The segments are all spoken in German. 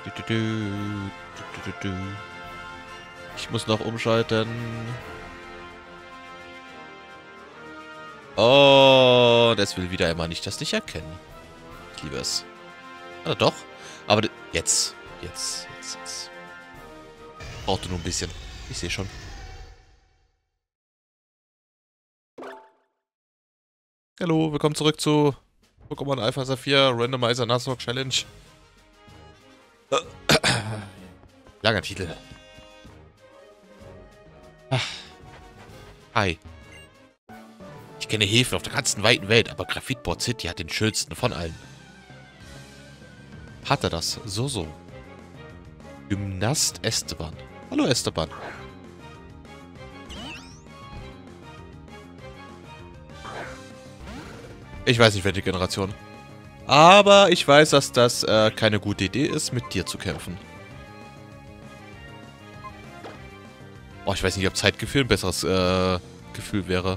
Du, du, du, du, du, du. Ich muss noch umschalten. Oh, das will wieder einmal nicht das nicht erkennen. Ich liebe es. Oder doch? Aber jetzt. Jetzt. Braucht nur ein bisschen. Ich sehe schon. Hallo, willkommen zurück zu Pokémon Alpha Saphir Randomizer Nuzlocke Challenge. Langer Titel. Hi. Ich kenne Häfen auf der ganzen weiten Welt, aber Graphitport City hat den schönsten von allen. Hat er das? So. Gymnast Esteban. Hallo Esteban. Ich weiß nicht, welche Generation. Aber ich weiß, dass das keine gute Idee ist, mit dir zu kämpfen. Oh, ich weiß nicht, ob Zeitgefühl ein besseres Gefühl wäre.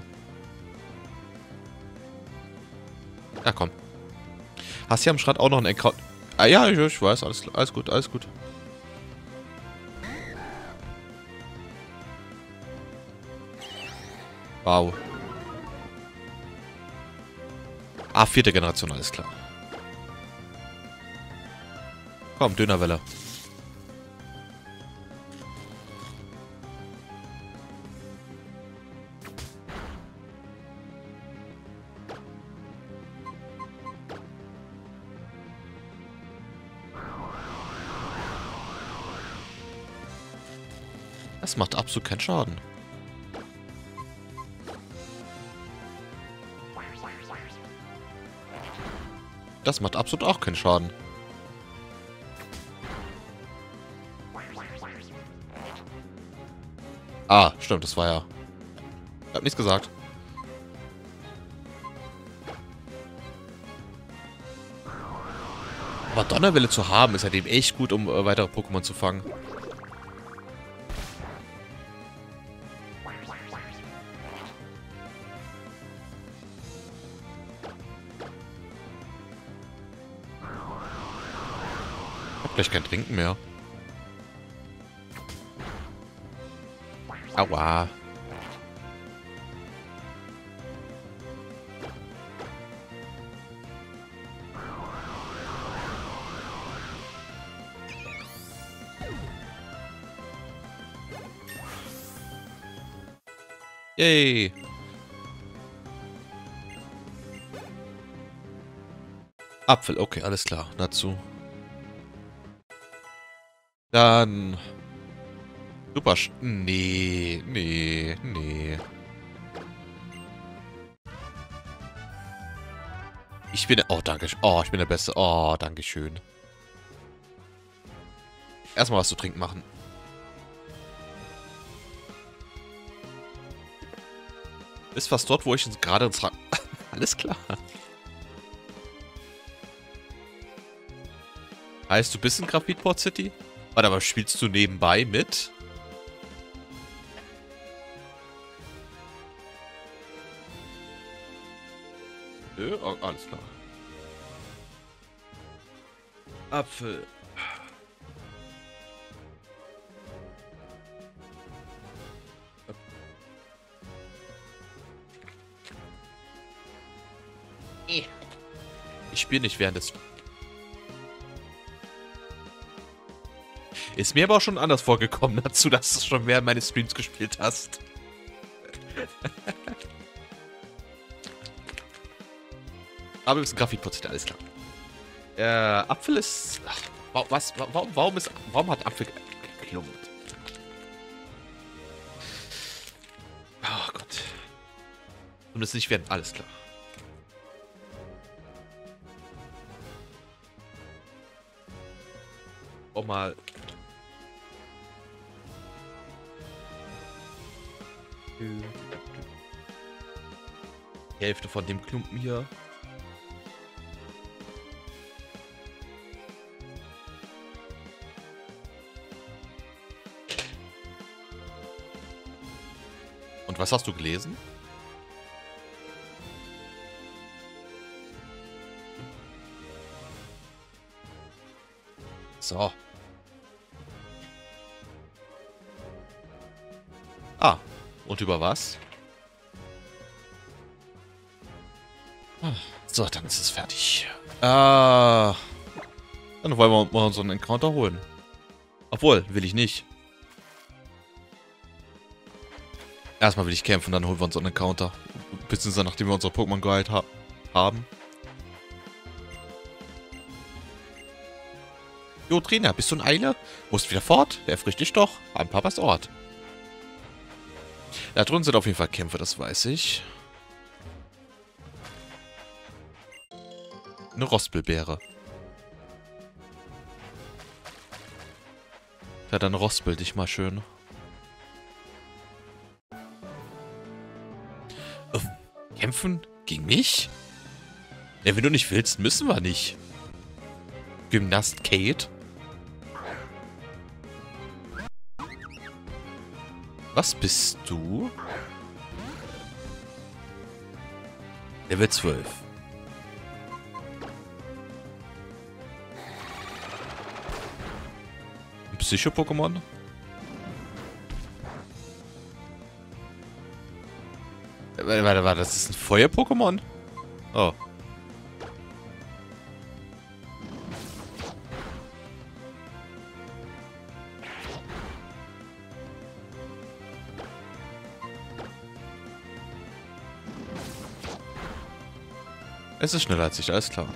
Ja, komm. Hast du am Strand auch noch einen Encounter? Ah ja, ich weiß. Alles gut. Wow. Ah, 4. Generation, alles klar. Komm, Dönerwelle. Das macht absolut keinen Schaden. Das macht absolut auch keinen Schaden. Ah, stimmt, das war ja... Ich hab nichts gesagt. Aber Donnerwelle zu haben, ist halt eben echt gut, um weitere Pokémon zu fangen. Ich hab gleich kein Trinken mehr. Aua. Yay. Apfel, okay, alles klar. Dazu. Dann... Super... Nee. Ich bin... Oh, danke. Oh, ich bin der Beste. Oh, danke schön. Erstmal was zu trinken machen. Ist fast dort, wo ich gerade ins... Alles klar. Heißt, du bist in Graphitport City? Warte, aber spielst du nebenbei mit? Nö, oh, alles klar. Apfel. Ich spiele nicht während des... Ist mir aber auch schon anders vorgekommen dazu, dass du schon während meines Streams gespielt hast. Aber wir müssen Graphitport, alles klar. Apfel ist... Ach, warum hat Apfel geklumpt? Oh Gott. Und es nicht werden, alles klar. Oh mal... Die Hälfte von dem Klumpen hier. Und was hast du gelesen? So. Ah, und über was? So, dann ist es fertig. Dann wollen wir mal unseren Encounter holen. Obwohl, will ich nicht. Erstmal will ich kämpfen, dann holen wir unseren Encounter. Beziehungsweise nachdem wir unsere Pokémon geheilt haben. Jo, Trainer, bist du in Eile? Musst wieder fort? Der frischt dich doch. An Papas Ort. Da drüben sind auf jeden Fall Kämpfe, das weiß ich. Eine Rostbillbeere. Ja, dann rospel dich mal schön. Kämpfen? Gegen mich? Ja, wenn du nicht willst, müssen wir nicht. Gymnast Kate? Was bist du? Level 12. Ein Psycho-Pokémon? Warte, das ist ein Feuer-Pokémon? Oh. Es ist schneller als ich, alles klar.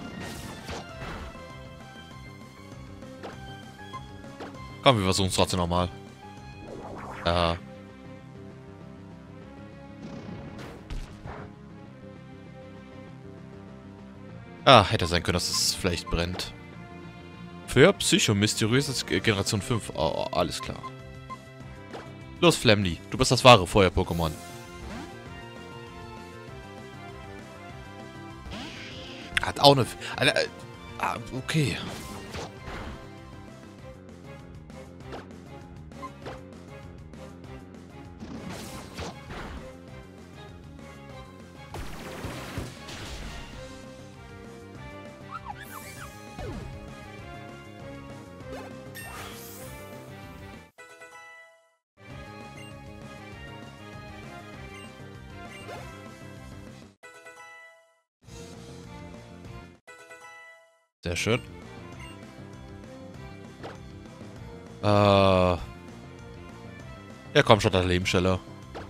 Komm, wir versuchen es trotzdem nochmal. Hätte sein können, dass es vielleicht brennt. Für Psycho, mysteriöses Generation 5. Oh, alles klar. Los, Flamly, du bist das wahre Feuer-Pokémon. Hat auch eine okay. Sehr schön. Ja, komm schon, deine Lebensstelle.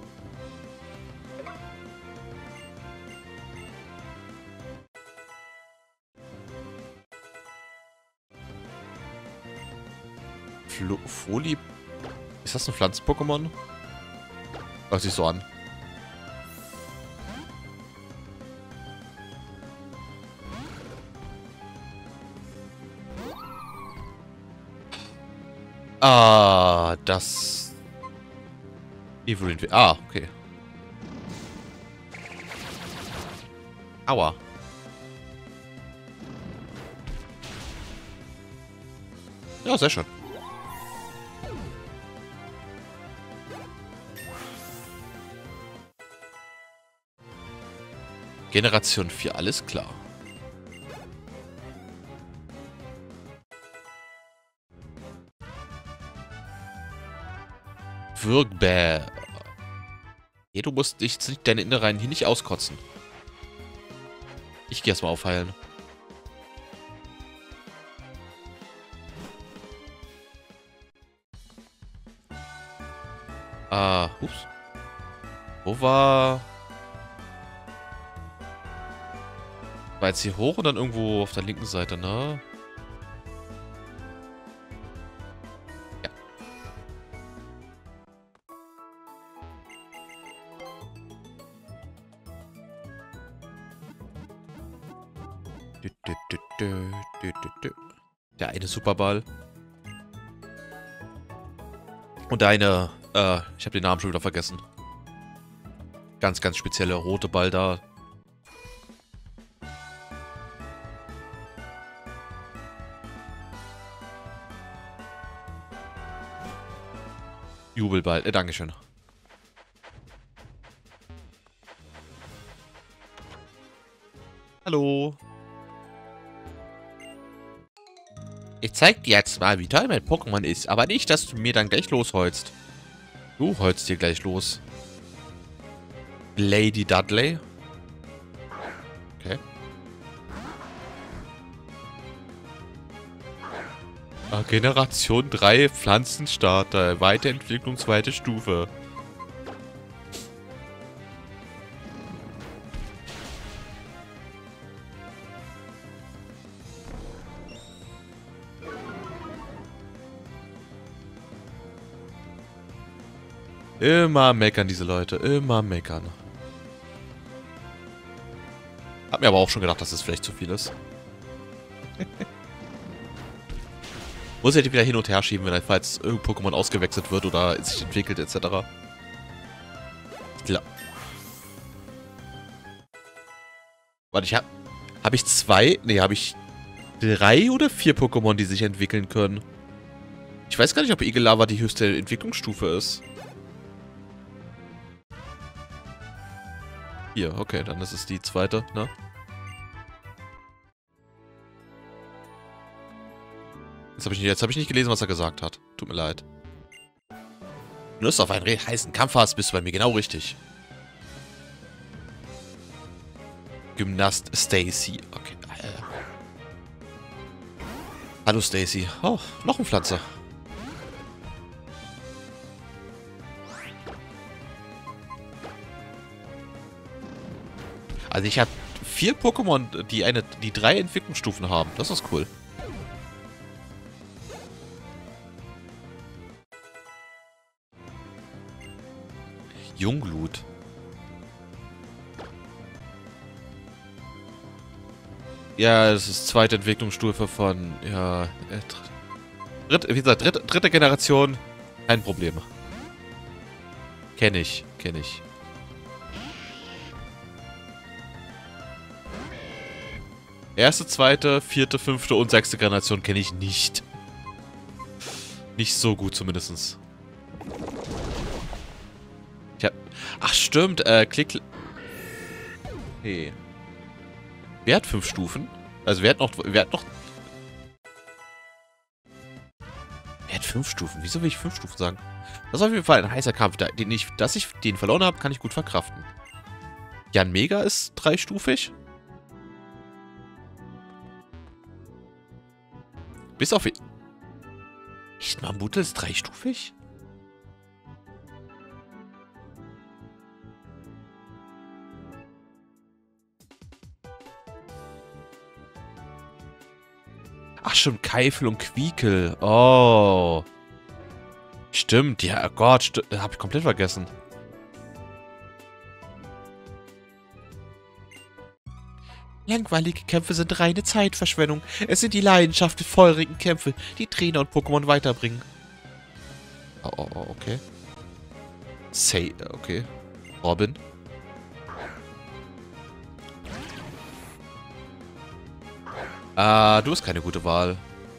Foli. Ist das ein Pflanzen-Pokémon? Hört sich so an. Das... Evelyn... okay. Aua. Ja, sehr schön. Generation 4, alles klar. Würgbär. Nee, du musst deine Innereien hier nicht auskotzen. Ich geh erstmal aufheilen. Ups. Wo war... War jetzt hier hoch und dann irgendwo auf der linken Seite, ne? Ja. Der eine Superball. Und der eine, ich habe den Namen schon wieder vergessen. Ganz, ganz spezielle rote Ball da. Jubelball, dankeschön. Hallo. Ich zeig dir jetzt mal, wie toll mein Pokémon ist, aber nicht, dass du mir dann gleich losholst. Holst hier gleich los. Lady Dudley. Okay. Generation 3 Pflanzenstarter. Weiterentwicklung zweite Stufe. Immer meckern diese Leute. Immer meckern. Hab mir aber auch schon gedacht, dass das vielleicht zu viel ist. Muss ich die wieder hin und her schieben, wenn falls irgendein Pokémon ausgewechselt wird oder sich entwickelt etc. Warte, hab ich zwei? Ne, habe ich 3 oder 4 Pokémon, die sich entwickeln können? Ich weiß gar nicht, ob Igelava die höchste Entwicklungsstufe ist. Hier, okay, dann ist es die zweite, ne? Jetzt hab ich nicht gelesen, was er gesagt hat. Tut mir leid. Wenn du Lust auf einen heißen Kampf hast, bist du bei mir genau richtig. Gymnast Stacy. Okay. Hallo Stacy. Oh, noch ein Pflanze. Also ich habe 4 Pokémon, die 3 Entwicklungsstufen haben. Das ist cool. Jungglut. Ja, das ist zweite Entwicklungsstufe von, ja, wie gesagt, dritte Generation. Kein Problem. Kenne ich. Erste, zweite, vierte, fünfte und sechste Generation kenne ich nicht. Nicht so gut zumindest. Ach stimmt, Klick... Okay. Wer hat 5 Stufen? Also wer hat 5 Stufen? Wieso will ich 5 Stufen sagen? Das ist auf jeden Fall ein heißer Kampf. Dass ich den verloren habe, kann ich gut verkraften. Jan Mega ist 3-stufig. Bis auf... Echt, Mambutel ist 3-stufig? Ach, schon Keifel und Quiekel. Oh. Stimmt, ja, oh Gott, hab ich komplett vergessen. Langweilige Kämpfe sind reine Zeitverschwendung. Es sind die Leidenschaft feurigen Kämpfe, die Trainer und Pokémon weiterbringen. Oh, okay. Okay. Robin. Du hast keine gute Wahl.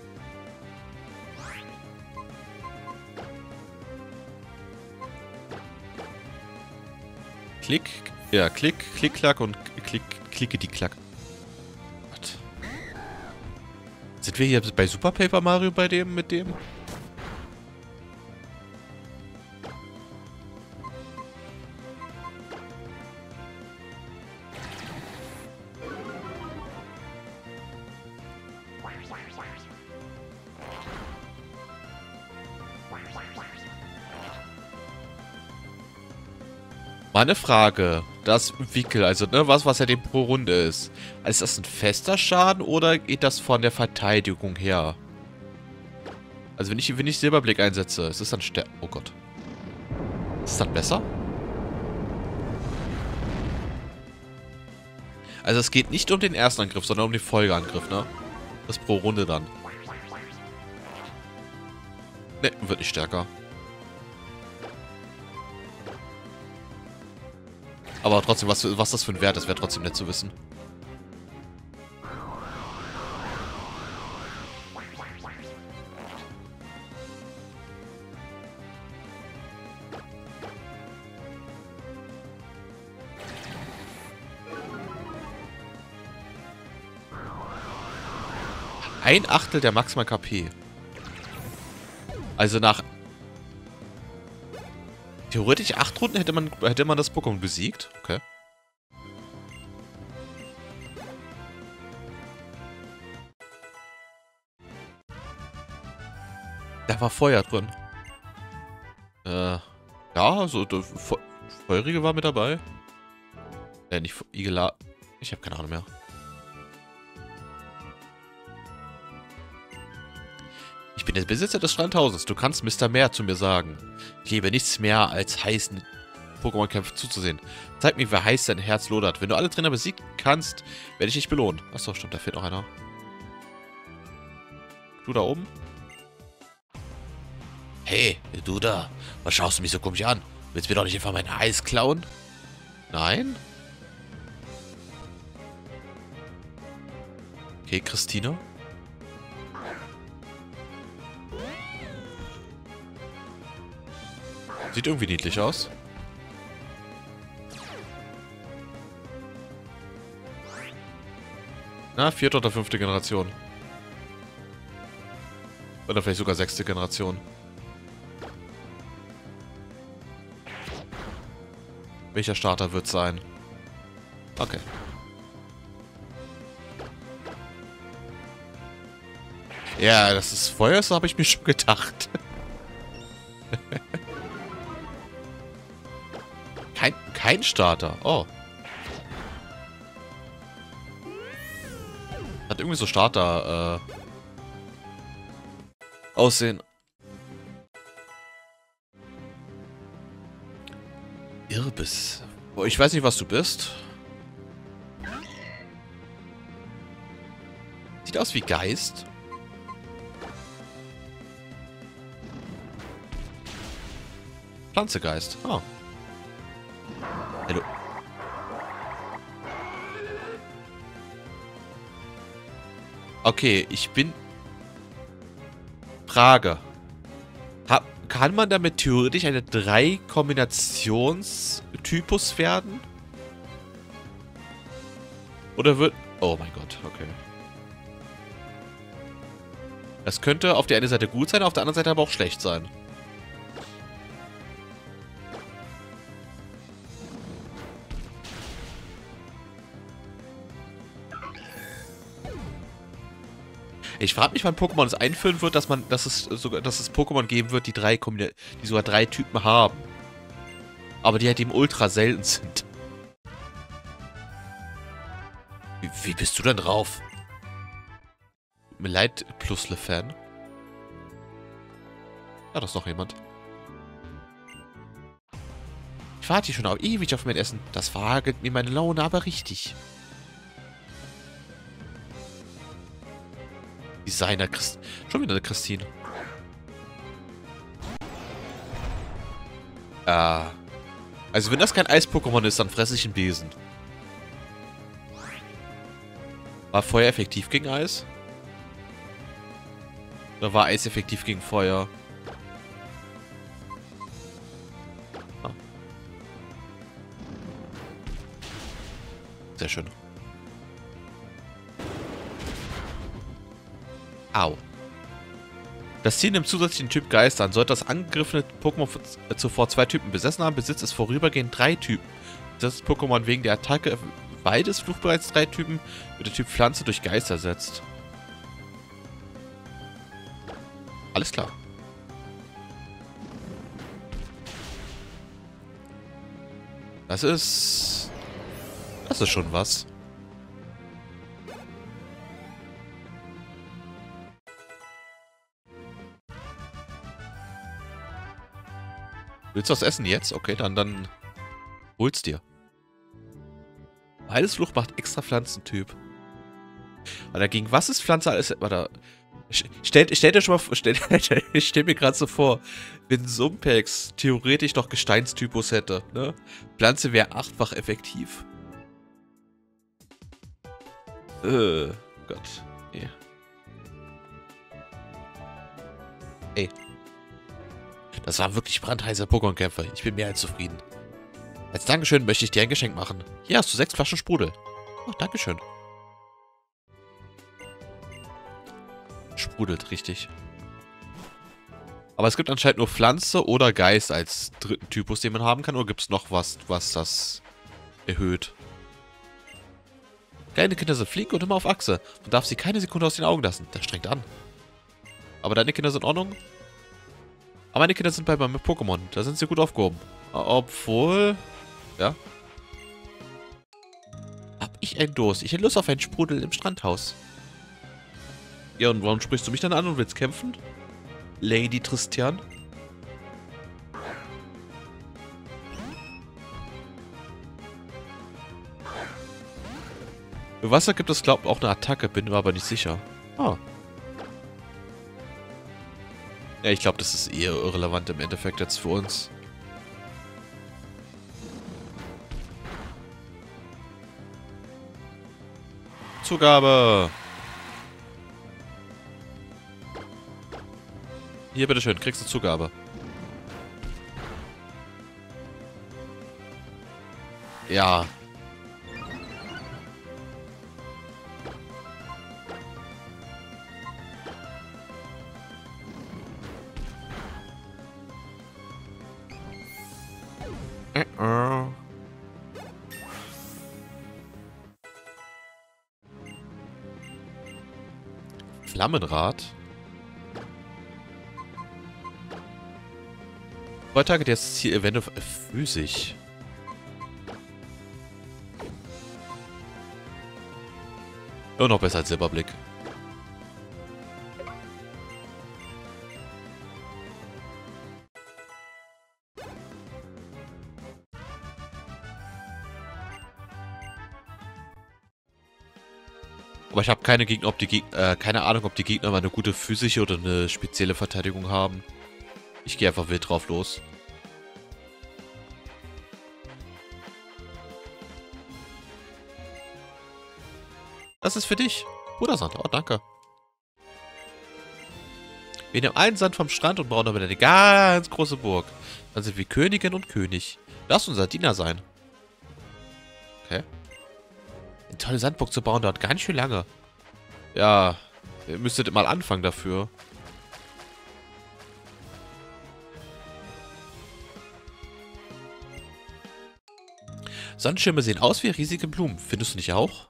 Klick. Ja, Klick, Klick-Klack und Klicke-die-Klack. Gott. Sind wir hier bei Super Paper Mario mit dem? Mal eine Frage. Das Wickel, also ne, was ja dem pro Runde ist. Ist das ein fester Schaden oder geht das von der Verteidigung her? Also wenn ich Silberblick einsetze, ist es dann oh Gott. Ist es dann besser? Also es geht nicht um den ersten Angriff, sondern um den Folgeangriff, ne? Das pro Runde dann. Ne, wird nicht stärker. Aber trotzdem, was das für ein Wert ist, wäre trotzdem nett zu wissen. Ein Achtel der Maximal KP. Also nach... Theoretisch 8 Runden hätte man das Pokémon besiegt. Okay. Da war Feuer drin. Ja, also Feurige war mit dabei. Nicht Igela. Ich habe keine Ahnung mehr. Ich bin der Besitzer des Strandhauses. Du kannst Mr. Meer zu mir sagen. Ich liebe nichts mehr, als heißen Pokémon-Kämpfen zuzusehen. Zeig mir, wer heiß dein Herz lodert. Wenn du alle Trainer besiegen kannst, werde ich dich belohnen. Achso, stimmt, da fehlt noch einer. Du da oben? Hey, du da. Was schaust du mich so komisch an? Willst du mir doch nicht einfach mein Eis klauen? Nein? Okay, Christina. Sieht irgendwie niedlich aus. Na, 4. oder 5. Generation. Oder vielleicht sogar 6. Generation. Welcher Starter wird es sein? Okay. Ja, dass es Feuer ist, habe ich mir schon gedacht. Kein Starter. Oh. Hat irgendwie so Starter, Aussehen. Irbis. Oh, ich weiß nicht, was du bist. Sieht aus wie Geist. Pflanzegeist. Oh. Hallo. Okay, ich bin... Frage. Kann man damit theoretisch eine 3-Kombinations-Typus werden? Oder wird... Oh mein Gott, okay. Das könnte auf der einen Seite gut sein, auf der anderen Seite aber auch schlecht sein. Ich frage mich, wann Pokémon es einführen wird, dass es Pokémon geben wird, die sogar 3 Typen haben. Aber die halt eben ultra selten sind. Wie bist du denn drauf? Tut mir leid, Plusle-Fan. Ja, da ist noch jemand. Ich warte hier schon ewig auf mein Essen. Das verhagelt mir meine Laune aber richtig. Designer Christine. Schon wieder eine Christine. Also wenn das kein Eis-Pokémon ist, dann fresse ich einen Besen. War Feuer effektiv gegen Eis? Oder war Eis effektiv gegen Feuer? Ah. Sehr schön. Au. Das Ziel nimmt zusätzlich den Typ Geist an. Sollte das angegriffene Pokémon zuvor 2 Typen besessen haben, besitzt es vorübergehend 3 Typen. Das Pokémon wegen der Attacke beides flucht bereits 3 Typen, wird der Typ Pflanze durch Geist ersetzt. Alles klar. Das ist schon was. Willst du was essen jetzt? Okay, dann hol's dir. Beides Flucht macht extra Pflanzentyp. Aber gegen was ist Pflanze alles? Warte. Stell dir schon mal vor, ich stell mir gerade so vor, wenn Sumpex theoretisch noch Gesteinstypus hätte, ne? Pflanze wäre 8-fach effektiv. Gott. Yeah. Ey. Das war wirklich brandheißer Pokémon-Kämpfer. Ich bin mehr als zufrieden. Als Dankeschön möchte ich dir ein Geschenk machen. Hier hast du 6 Flaschen Sprudel. Oh, Dankeschön. Sprudelt, richtig. Aber es gibt anscheinend nur Pflanze oder Geist als dritten Typus, den man haben kann. Oder gibt es noch was, was das erhöht? Kleine Kinder sind flink und immer auf Achse. Man darf sie keine Sekunde aus den Augen lassen. Das strengt an. Aber deine Kinder sind in Ordnung? Aber meine Kinder sind bei meinem Pokémon. Da sind sie gut aufgehoben. Obwohl... Ja. Hab ich einen Durst. Ich hätte Lust auf einen Sprudel im Strandhaus. Ja, und warum sprichst du mich dann an und willst kämpfen? Lady Tristian? Für Wasser gibt es, glaube ich, auch eine Attacke. Bin mir aber nicht sicher. Ah. Ja, ich glaube, das ist eher irrelevant im Endeffekt jetzt für uns. Zugabe! Hier, bitteschön, kriegst du Zugabe. Ja. Flammenrad? 2 Tage der Ziel-Event physisch. Immer noch besser als Silberblick. Aber ich habe keine Gegner, keine Ahnung, ob die Gegner mal eine gute physische oder eine spezielle Verteidigung haben. Ich gehe einfach wild drauf los. Das ist für dich. Pudersand. Oh, danke. Wir nehmen einen Sand vom Strand und bauen damit eine ganz große Burg. Dann sind wir Königin und König. Lass unser Diener sein. Okay. Eine tolle Sandburg zu bauen dauert ganz schön lange. Ja, ihr müsstet mal anfangen dafür. Sandschirme sehen aus wie riesige Blumen. Findest du nicht auch?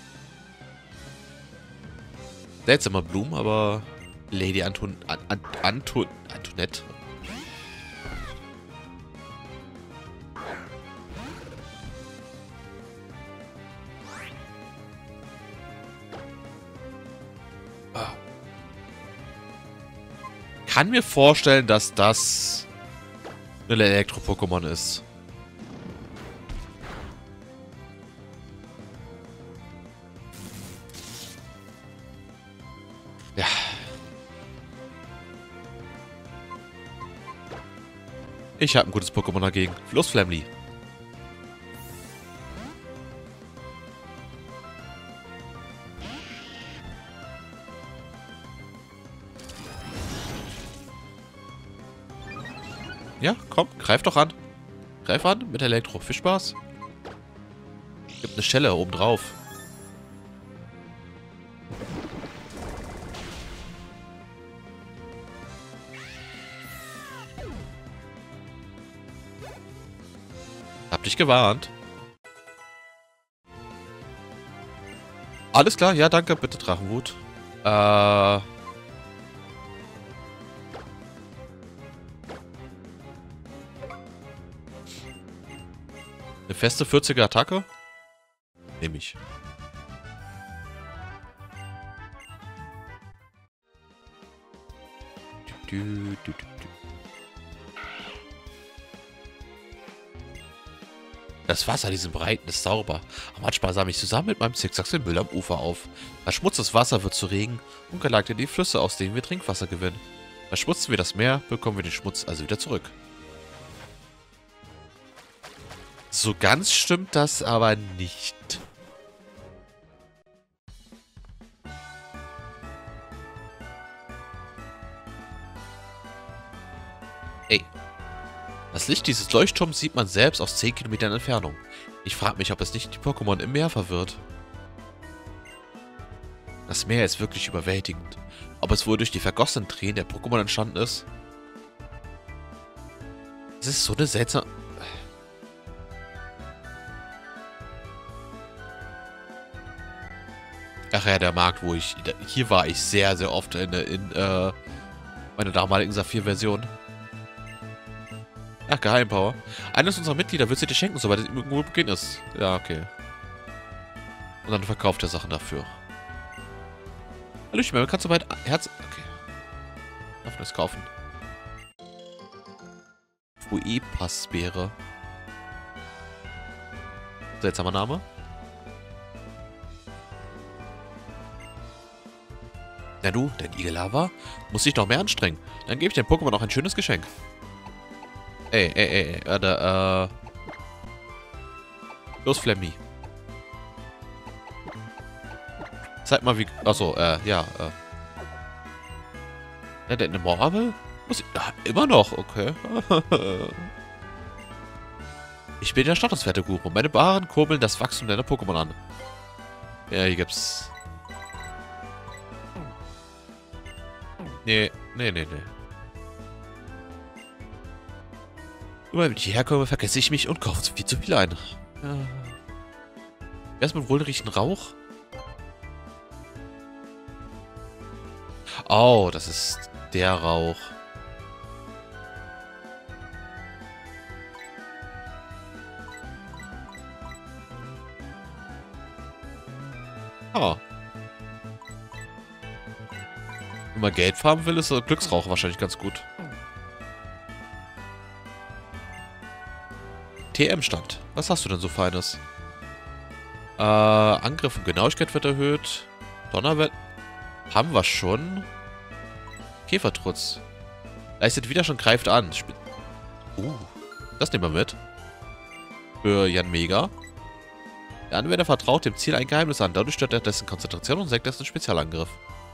Seltsame Blumen, aber Lady Antoinette. Kann mir vorstellen, dass das ein Elektro-Pokémon ist. Ja. Ich habe ein gutes Pokémon dagegen. Los, Flamly. Ja, komm, greif doch an. Greif an mit Elektro. Viel Spaß. Gibt eine Schelle oben drauf. Hab dich gewarnt. Alles klar, ja, danke, bitte Drachenwut. Eine feste 40er Attacke? Nehme ich. Das Wasser, diesen Breiten, ist sauber. Aber manchmal sammle ich zusammen mit meinem Zickzacks den Müll am Ufer auf. Verschmutztes Wasser wird zu Regen und gelangt in die Flüsse, aus denen wir Trinkwasser gewinnen. Verschmutzen wir das Meer, bekommen wir den Schmutz also wieder zurück. So ganz stimmt das aber nicht. Ey. Das Licht dieses Leuchtturms sieht man selbst aus 10 Kilometern Entfernung. Ich frage mich, ob es nicht die Pokémon im Meer verwirrt. Das Meer ist wirklich überwältigend. Ob es wohl durch die vergossenen Tränen der Pokémon entstanden ist? Das ist so eine seltsame... Ach ja, der Markt, wo ich... Hier war ich sehr, sehr oft in meiner damaligen Saphir-Version. Ach, Geheimpower. Eines unserer Mitglieder wird sie dir schenken, sobald es irgendwo Beginn ist. Ja, okay. Und dann verkauft er Sachen dafür. Hallöchen, kannst du bald Herz... Okay. Darf man das kaufen? Fue-Passbeere. Seltsamer Name. Na du, dein Igel-Lava muss sich noch mehr anstrengen. Dann gebe ich dem Pokémon noch ein schönes Geschenk. Ey, los, Flemmi. Zeig mal, wie... Achso, ja, Ja, der eine Morbel? Muss ich... immer noch, okay. Ich bin der Statuswerte-Guru. Meine Baren kurbeln das Wachstum deiner Pokémon an. Ja, hier gibt's... Nee. Immer wenn ich hierher komme, vergesse ich mich und kaufe viel zu viel ein. Ja. Wer ist mit wohlriechenden Rauch? Oh, das ist der Rauch. Ah. Wenn man Geld farmen will, ist der Glücksrauch wahrscheinlich ganz gut. TM-Stand. Was hast du denn so Feines? Angriff und Genauigkeit wird erhöht. Donnerwelle. Haben wir schon. Käfertrutz. Leistet Widerstand, greift an. Das nehmen wir mit. Für Jan Mega. Der Anwender vertraut dem Ziel ein Geheimnis an. Dadurch stört er dessen Konzentration und senkt dessen Spezialangriff.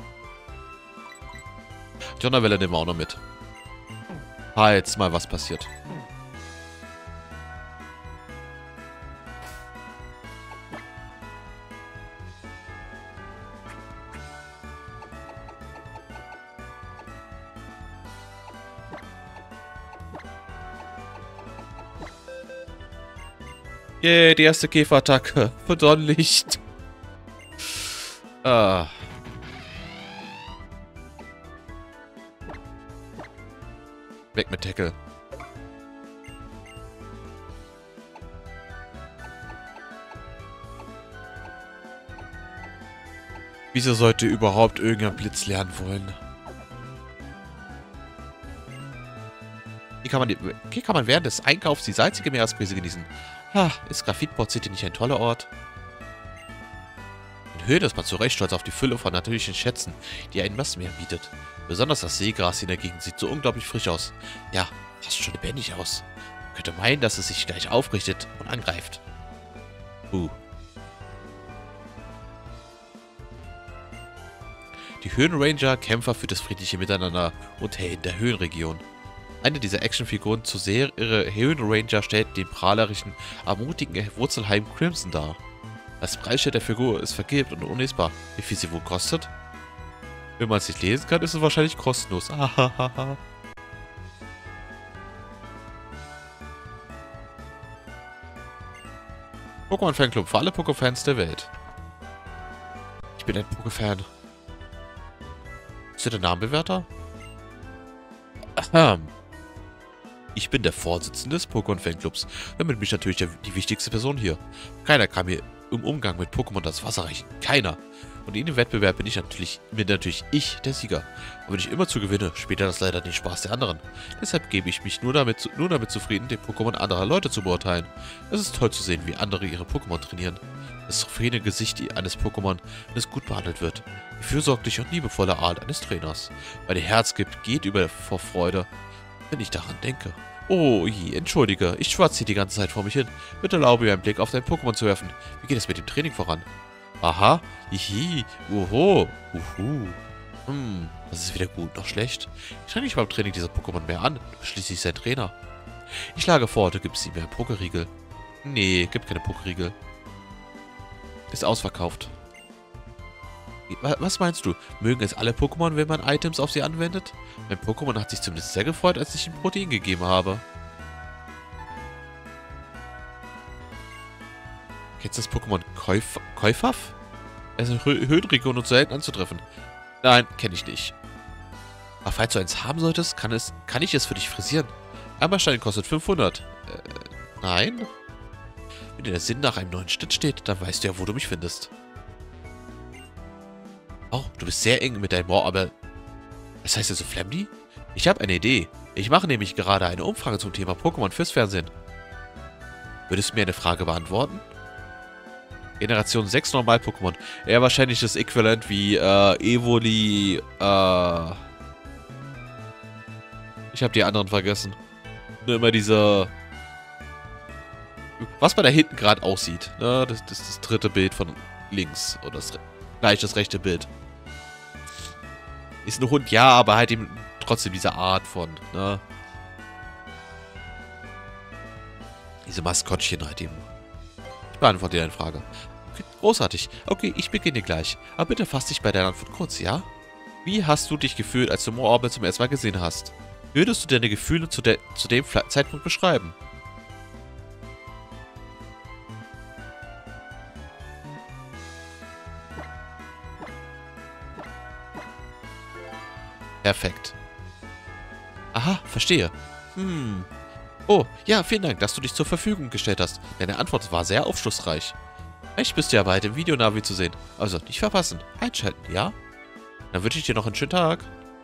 Donnerwelle nehmen wir auch noch mit. Jetzt mal was passiert. Yay, die erste Käferattacke. Für Sonnenlicht. Weg mit Tackle. Wieso sollte überhaupt irgendein Blitz lernen wollen? Hier kann man während des Einkaufs die salzige Meeresbrise genießen. Ist Graphitport City nicht ein toller Ort? In Höhen ist man zu Recht stolz auf die Fülle von natürlichen Schätzen, die ein Massmeer bietet. Besonders das Seegras hier in der Gegend sieht so unglaublich frisch aus. Ja, fast schon lebendig aus. Man könnte meinen, dass es sich gleich aufrichtet und angreift. Die Höhenranger, Kämpfer für das friedliche Miteinander und Helden der Höhenregion. Eine dieser Actionfiguren zur Serie Höhenranger stellt den prahlerischen, ermutigen Wurzelheim Crimson dar. Das Preisschild der Figur ist vergilbt und unlesbar. Wie viel sie wohl kostet? Wenn man es nicht lesen kann, ist es wahrscheinlich kostenlos. Pokémon Fanclub für alle Poké-Fans der Welt. Ich bin ein Poké-Fan. Ist der Namenbewerter? Ich bin der Vorsitzende des Pokémon Fanclubs. Damit bin ich natürlich die wichtigste Person hier. Keiner kann mir im Umgang mit Pokémon das Wasser reichen. Keiner. Und in dem Wettbewerb bin natürlich ich der Sieger. Und wenn ich immer zu gewinne, spielt das leider den Spaß der anderen. Deshalb gebe ich mich nur damit zufrieden, den Pokémon anderer Leute zu beurteilen. Es ist toll zu sehen, wie andere ihre Pokémon trainieren. Das souveräne Gesicht eines Pokémon, wenn es gut behandelt wird. Die fürsorgliche und liebevolle Art eines Trainers. Weil ihr Herz geht über vor Freude, wenn ich daran denke. Oh je, entschuldige, ich schwatze hier die ganze Zeit vor mich hin. Bitte erlaube mir einen Blick auf dein Pokémon zu werfen. Wie geht es mit dem Training voran? Aha, hihi, uhu. Das ist weder gut noch schlecht. Ich streng mich beim Training dieser Pokémon mehr an. Du bist schließlich sein Trainer. Ich schlage vor, du gibst ihm mehr Pokériegel. Nee, gibt keine Pokériegel. Ist ausverkauft. Was meinst du? Mögen es alle Pokémon, wenn man Items auf sie anwendet? Mein Pokémon hat sich zumindest sehr gefreut, als ich ihm Protein gegeben habe. Kennst du das Pokémon Käufhaft? Es ist in Höhenregion und selten anzutreffen. Nein, kenne ich nicht. Aber falls du eins haben solltest, kann ich es für dich frisieren. Amberstein kostet 500. Nein? Wenn dir der Sinn nach einem neuen Schnitt steht, dann weißt du ja, wo du mich findest. Oh, du bist sehr eng mit deinem Moor, aber... Was heißt also Flamdy? Ich habe eine Idee. Ich mache nämlich gerade eine Umfrage zum Thema Pokémon fürs Fernsehen. Würdest du mir eine Frage beantworten? Generation 6 Normal-Pokémon. Ja, wahrscheinlich das Äquivalent wie Evoli, ich habe die anderen vergessen. Nur immer diese... Was man da hinten gerade aussieht. Ne? Das ist das dritte Bild von links. Oder gleich das rechte Bild. Ist ein Hund, ja, aber halt eben trotzdem diese Art von, ne? Diese Maskottchen halt eben. Ich beantworte dir deine Frage. Okay, großartig. Okay, ich beginne gleich. Aber bitte fass dich bei deiner Antwort kurz, ja? Wie hast du dich gefühlt, als du Moorball zum ersten Mal gesehen hast? Würdest du deine Gefühle zu dem Zeitpunkt beschreiben? Perfekt. Aha, verstehe. Oh, ja, vielen Dank, dass du dich zur Verfügung gestellt hast. Deine Antwort war sehr aufschlussreich. Vielleicht bist du ja bald im Videonavi zu sehen. Also, nicht verpassen. Einschalten, ja? Dann wünsche ich dir noch einen schönen Tag.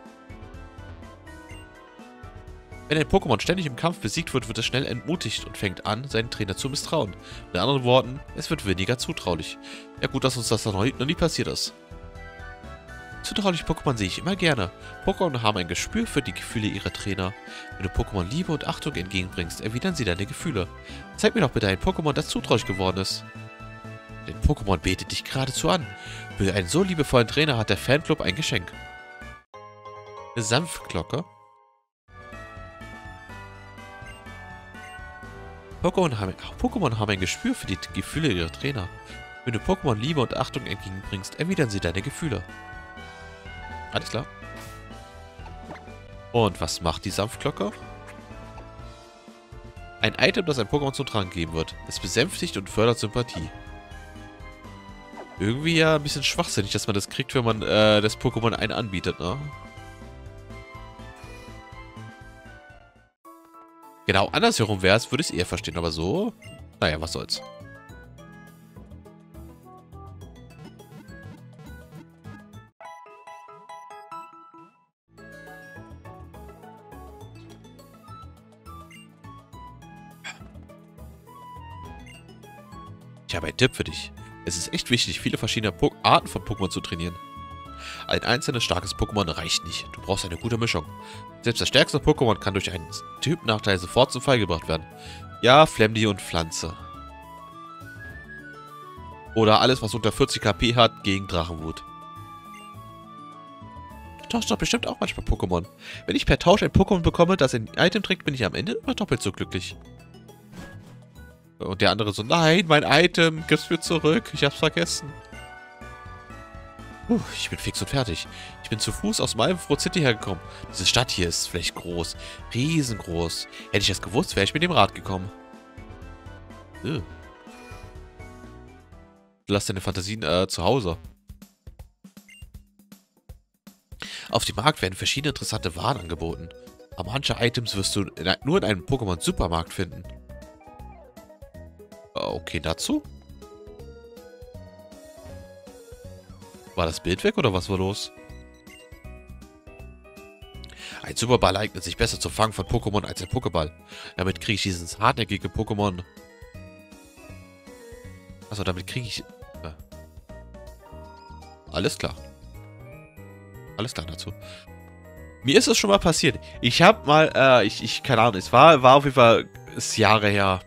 Wenn ein Pokémon ständig im Kampf besiegt wird, wird es schnell entmutigt und fängt an, seinen Trainer zu misstrauen. Mit anderen Worten, es wird weniger zutraulich. Ja gut, dass uns das noch nie passiert ist. Zutrauliche Pokémon sehe ich immer gerne. Pokémon haben ein Gespür für die Gefühle ihrer Trainer. Wenn du Pokémon Liebe und Achtung entgegenbringst, erwidern sie deine Gefühle. Zeig mir doch bitte ein Pokémon, das zutraulich geworden ist. Dein Pokémon betet dich geradezu an. Für einen so liebevollen Trainer hat der Fanclub ein Geschenk. Eine Sanftglocke. Pokémon haben ein Gespür für die Gefühle ihrer Trainer. Wenn du Pokémon Liebe und Achtung entgegenbringst, erwidern sie deine Gefühle. Alles klar. Und was macht die Sanftglocke? Ein Item, das ein Pokémon zum Tragen geben wird. Es besänftigt und fördert Sympathie. Irgendwie ja ein bisschen schwachsinnig, dass man das kriegt, wenn man das Pokémon einen anbietet, ne? Genau andersherum wäre es, würde ich es eher verstehen, aber so... Naja, was soll's. Ich habe einen Tipp für dich. Es ist echt wichtig, viele verschiedene Arten von Pokémon zu trainieren. Ein einzelnes starkes Pokémon reicht nicht. Du brauchst eine gute Mischung. Selbst das stärkste Pokémon kann durch einen Typnachteil sofort zum Fall gebracht werden. Ja, Flamdy und Pflanze. Oder alles, was unter 40 KP hat, gegen Drachenwut. Du tauschst doch bestimmt auch manchmal Pokémon. Wenn ich per Tausch ein Pokémon bekomme, das ein Item trägt, bin ich am Ende immer doppelt so glücklich. Und der andere so, nein, mein Item, gib's mir zurück, ich hab's vergessen. Ich bin fix und fertig. Ich bin zu Fuß aus Malvenfroh City hergekommen. Diese Stadt hier ist vielleicht groß, riesengroß. Hätte ich das gewusst, wäre ich mit dem Rad gekommen. Lass deine Fantasien zu Hause. Auf dem Markt werden verschiedene interessante Waren angeboten. Aber manche Items wirst du nur in einem Pokémon-Supermarkt finden. Okay, dazu? War das Bild weg oder was war los? Ein Superball eignet sich besser zum Fangen von Pokémon als ein Pokéball. Damit kriege ich dieses hartnäckige Pokémon. Also damit kriege ich... Alles klar. Alles klar dazu. Mir ist es schon mal passiert. Ich habe mal, keine Ahnung, es war auf jeden Fall, ist Jahre her.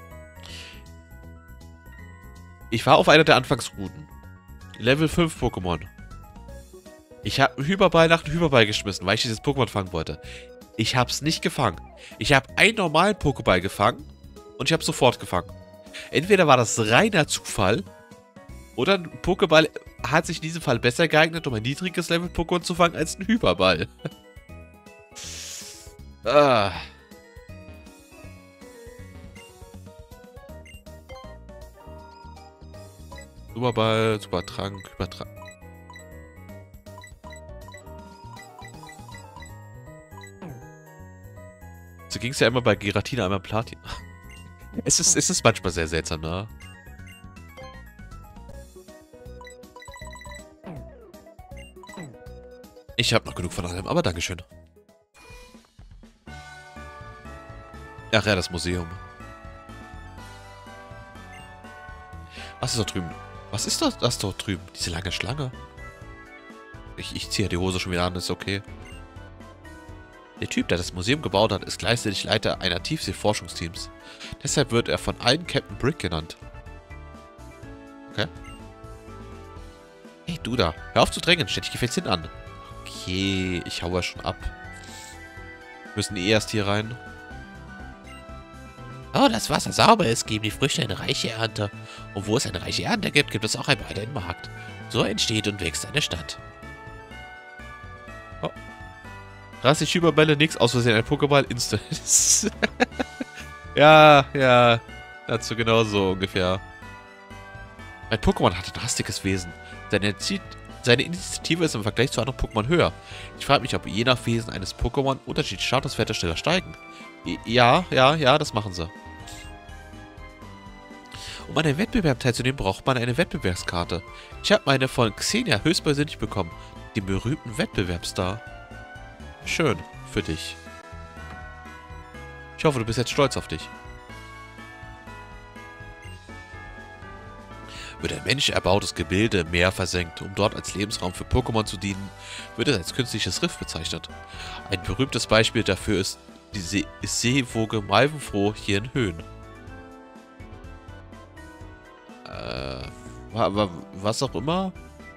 Ich war auf einer der Anfangsrouten. Level 5 Pokémon. Ich habe einen Hyperball nach dem Hyperball geschmissen, weil ich dieses Pokémon fangen wollte. Ich habe es nicht gefangen. Ich habe einen normalen Pokéball gefangen und ich habe sofort gefangen. Entweder war das reiner Zufall oder ein Pokéball hat sich in diesem Fall besser geeignet, um ein niedriges Level Pokémon zu fangen als ein Hyperball. Ah. Superball, Supertrank, Übertrank. So ging es ja immer bei Giratina, einmal Platin. Es ist manchmal sehr seltsam, ne? Ich habe noch genug von allem, aber Dankeschön. Ach ja, das Museum. Was ist da drüben? Was ist das dort drüben? Diese lange Schlange. Ich ziehe die Hose schon wieder an, ist okay. Der Typ, der das Museum gebaut hat, ist gleichzeitig Leiter einer Tiefsee-Forschungsteams. Deshalb wird er von allen Captain Brick genannt. Okay. Hey, du da. Hör auf zu drängen, stell dich gefälligst hin an. Okay, ich hau ja schon ab. Müssen eh erst hier rein. Oh, das Wasser sauber ist, geben die Früchte eine reiche Ernte. Und wo es eine reiche Ernte gibt, gibt es auch einen breiten Markt. So entsteht und wächst eine Stadt. Oh. 30 Hyperbälle, nix, aus Versehen ein Pokéball, Instant. ja, dazu genauso ungefähr. Ein Pokémon hat ein hastiges Wesen. Seine Initiative ist im Vergleich zu anderen Pokémon höher. Ich frage mich, ob je nach Wesen eines Pokémon unterschiedliche Statuswerte schneller steigen. Ja, das machen sie. Um an einem Wettbewerb teilzunehmen, braucht man eine Wettbewerbskarte. Ich habe meine von Xenia höchstpersönlich bekommen. Den berühmten Wettbewerbsstar. Schön, für dich. Ich hoffe, du bist jetzt stolz auf dich. Wird ein mensch erbautes Gebilde im Meer versenkt, um dort als Lebensraum für Pokémon zu dienen, wird es als künstliches Riff bezeichnet. Ein berühmtes Beispiel dafür ist die Seewoge Malvenfroh hier in Höhen. Was auch immer.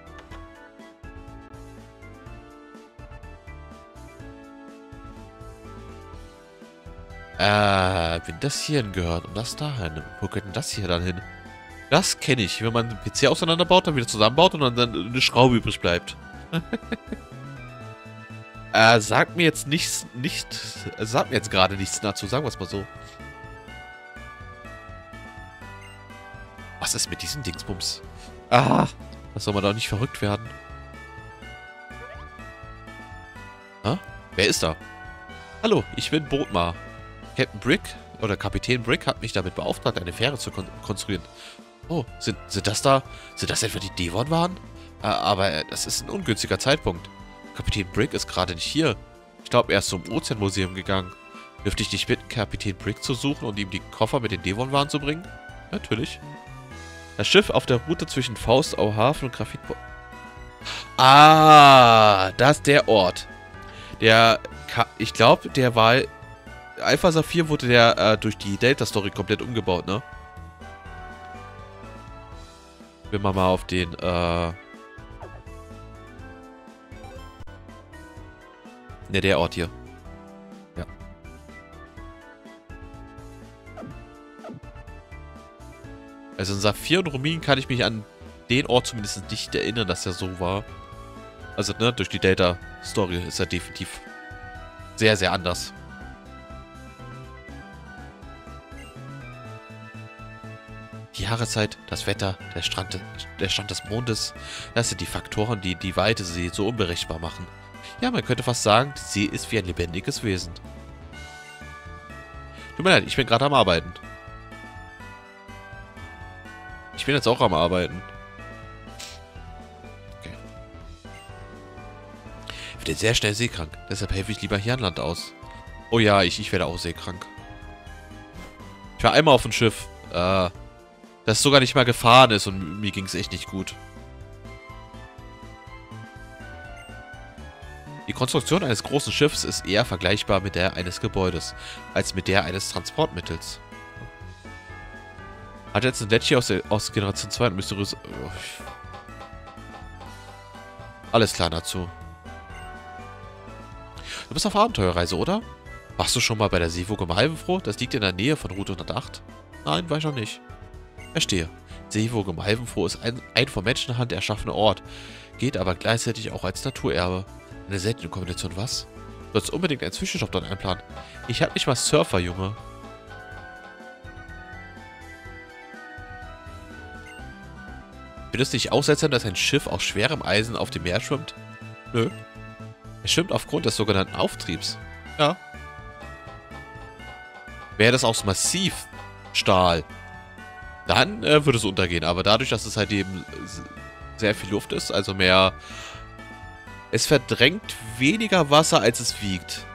Wenn das hierhin gehört und das dahin, wo geht denn das hier dann hin? Das kenne ich, wenn man den PC auseinanderbaut, dann wieder zusammenbaut und dann eine Schraube übrig bleibt. Sagt mir jetzt sagt mir jetzt gerade nichts dazu, sagen wir es mal so. Was ist mit diesen Dingsbums? Ah, das soll man doch nicht verrückt werden. Hä? Wer ist da? Hallo, ich bin Bootmar. Captain Brick oder Kapitän Brick hat mich damit beauftragt, eine Fähre zu konstruieren. Oh, sind das etwa die Devon-Waren? Aber das ist ein ungünstiger Zeitpunkt. Kapitän Brick ist gerade nicht hier. Ich glaube, er ist zum Ozeanmuseum gegangen. Dürfte ich dich bitten, Kapitän Brick zu suchen und ihm die Koffer mit den Devon-Waren zu bringen? Natürlich. Das Schiff auf der Route zwischen Faustau Hafen und Graphitport. Ah, das ist der Ort. Ich glaube, der war... Alpha Saphir wurde der durch die Delta-Story komplett umgebaut, ne? Wenn man mal auf den, Ne, der Ort hier. Ja. Also in Saphir und Rumin kann ich mich an den Ort zumindest nicht erinnern, dass er so war. Also, ne, durch die Delta-Story ist er definitiv sehr, sehr anders. Die Jahreszeit, das Wetter, der Stand des Mondes, das sind die Faktoren, die die weite See so unberechenbar machen. Ja, man könnte fast sagen, die See ist wie ein lebendiges Wesen. Tut mir leid, ich bin gerade am Arbeiten. Ich bin jetzt auch am Arbeiten. Okay. Ich werde sehr schnell seekrank, deshalb helfe ich lieber hier an Land aus. Oh ja, ich werde auch seekrank. Ich war einmal auf dem Schiff, das sogar nicht mal gefahren ist und mir ging es echt nicht gut. Die Konstruktion eines großen Schiffs ist eher vergleichbar mit der eines Gebäudes, als mit der eines Transportmittels. Hat jetzt ein Lecce aus Generation 2 und mysteriös... Alles klar dazu. Du bist auf Abenteuerreise, oder? Warst du schon mal bei der Seewoge Malvenfroh? Das liegt in der Nähe von Route 108. Nein, war ich noch nicht. Verstehe. Seewoge Malvenfroh ist ein von Menschenhand erschaffener Ort, geht aber gleichzeitig auch als Naturerbe. Eine seltene Kombination, was? Du sollst unbedingt einen Zwischenstopp dort einplanen. Ich hab nicht mal Surfer, Junge. Findest du nicht auch seltsam, dass ein Schiff aus schwerem Eisen auf dem Meer schwimmt? Nö. Es schwimmt aufgrund des sogenannten Auftriebs. Ja. Wäre das aus Massivstahl, dann würde es untergehen. Aber dadurch, dass es halt eben sehr viel Luft ist, also mehr... Es verdrängt weniger Wasser, als es wiegt.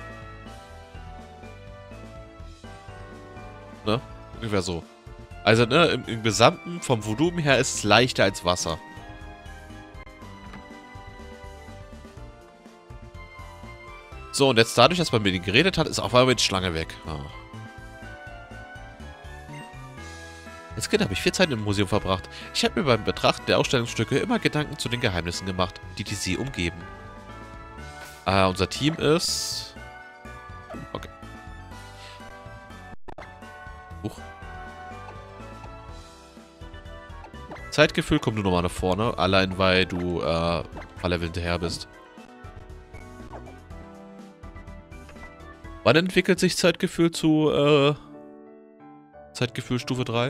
Ne? Ungefähr so. Also, ne, im Gesamten, vom Volumen her, ist es leichter als Wasser. So, und jetzt dadurch, dass man mit ihm geredet hat, ist auf einmal die Schlange weg. Ah. Als Kind habe ich viel Zeit im Museum verbracht. Ich habe mir beim Betrachten der Ausstellungsstücke immer Gedanken zu den Geheimnissen gemacht, die die See umgeben. Unser Team ist... Okay. Huch. Zeitgefühl kommt nur nochmal nach vorne, allein weil du Level hinterher bist. Wann entwickelt sich Zeitgefühl zu Zeitgefühl Stufe 3?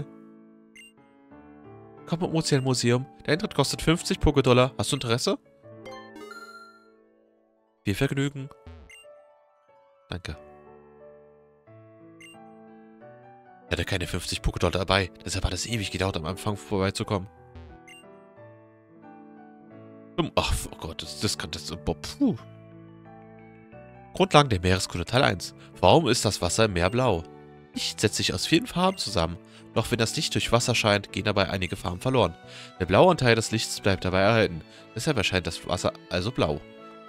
Komm im Ozeanmuseum. Der Eintritt kostet 50 Poké-Dollar. Hast du Interesse? Viel Vergnügen. Danke. Ich hatte keine 50 Poké-Dollar dabei. Deshalb hat es ewig gedauert, am Anfang vorbeizukommen. Ach, oh Gott, das kann das... Puh. Grundlagen der Meereskunde Teil 1. Warum ist das Wasser im Meer blau? Licht setzt sich aus vielen Farben zusammen. Doch wenn das Licht durch Wasser scheint, gehen dabei einige Farben verloren. Der blaue Anteil des Lichts bleibt dabei erhalten. Deshalb erscheint das Wasser also blau.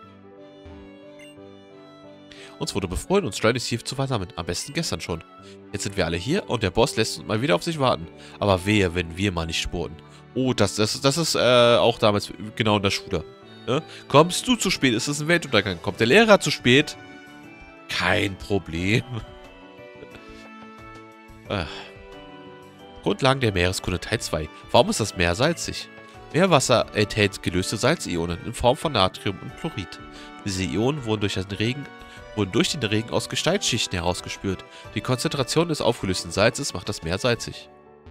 Uns wurde befohlen, uns Shiny Thief zu versammeln. Am besten gestern schon. Jetzt sind wir alle hier und der Boss lässt uns mal wieder auf sich warten. Aber wehe, wenn wir mal nicht spurten. Oh, das ist auch damals genau in der Schule. Ne? Kommst du zu spät, ist es ein Weltuntergang. Kommt der Lehrer zu spät? Kein Problem. Grundlagen der Meereskunde Teil 2. Warum ist das Meer salzig? Meerwasser enthält gelöste Salzionen in Form von Natrium und Chlorid. Diese Ionen wurden durch den Regen aus Gesteinsschichten herausgespült. Die Konzentration des aufgelösten Salzes macht das Meer salzig.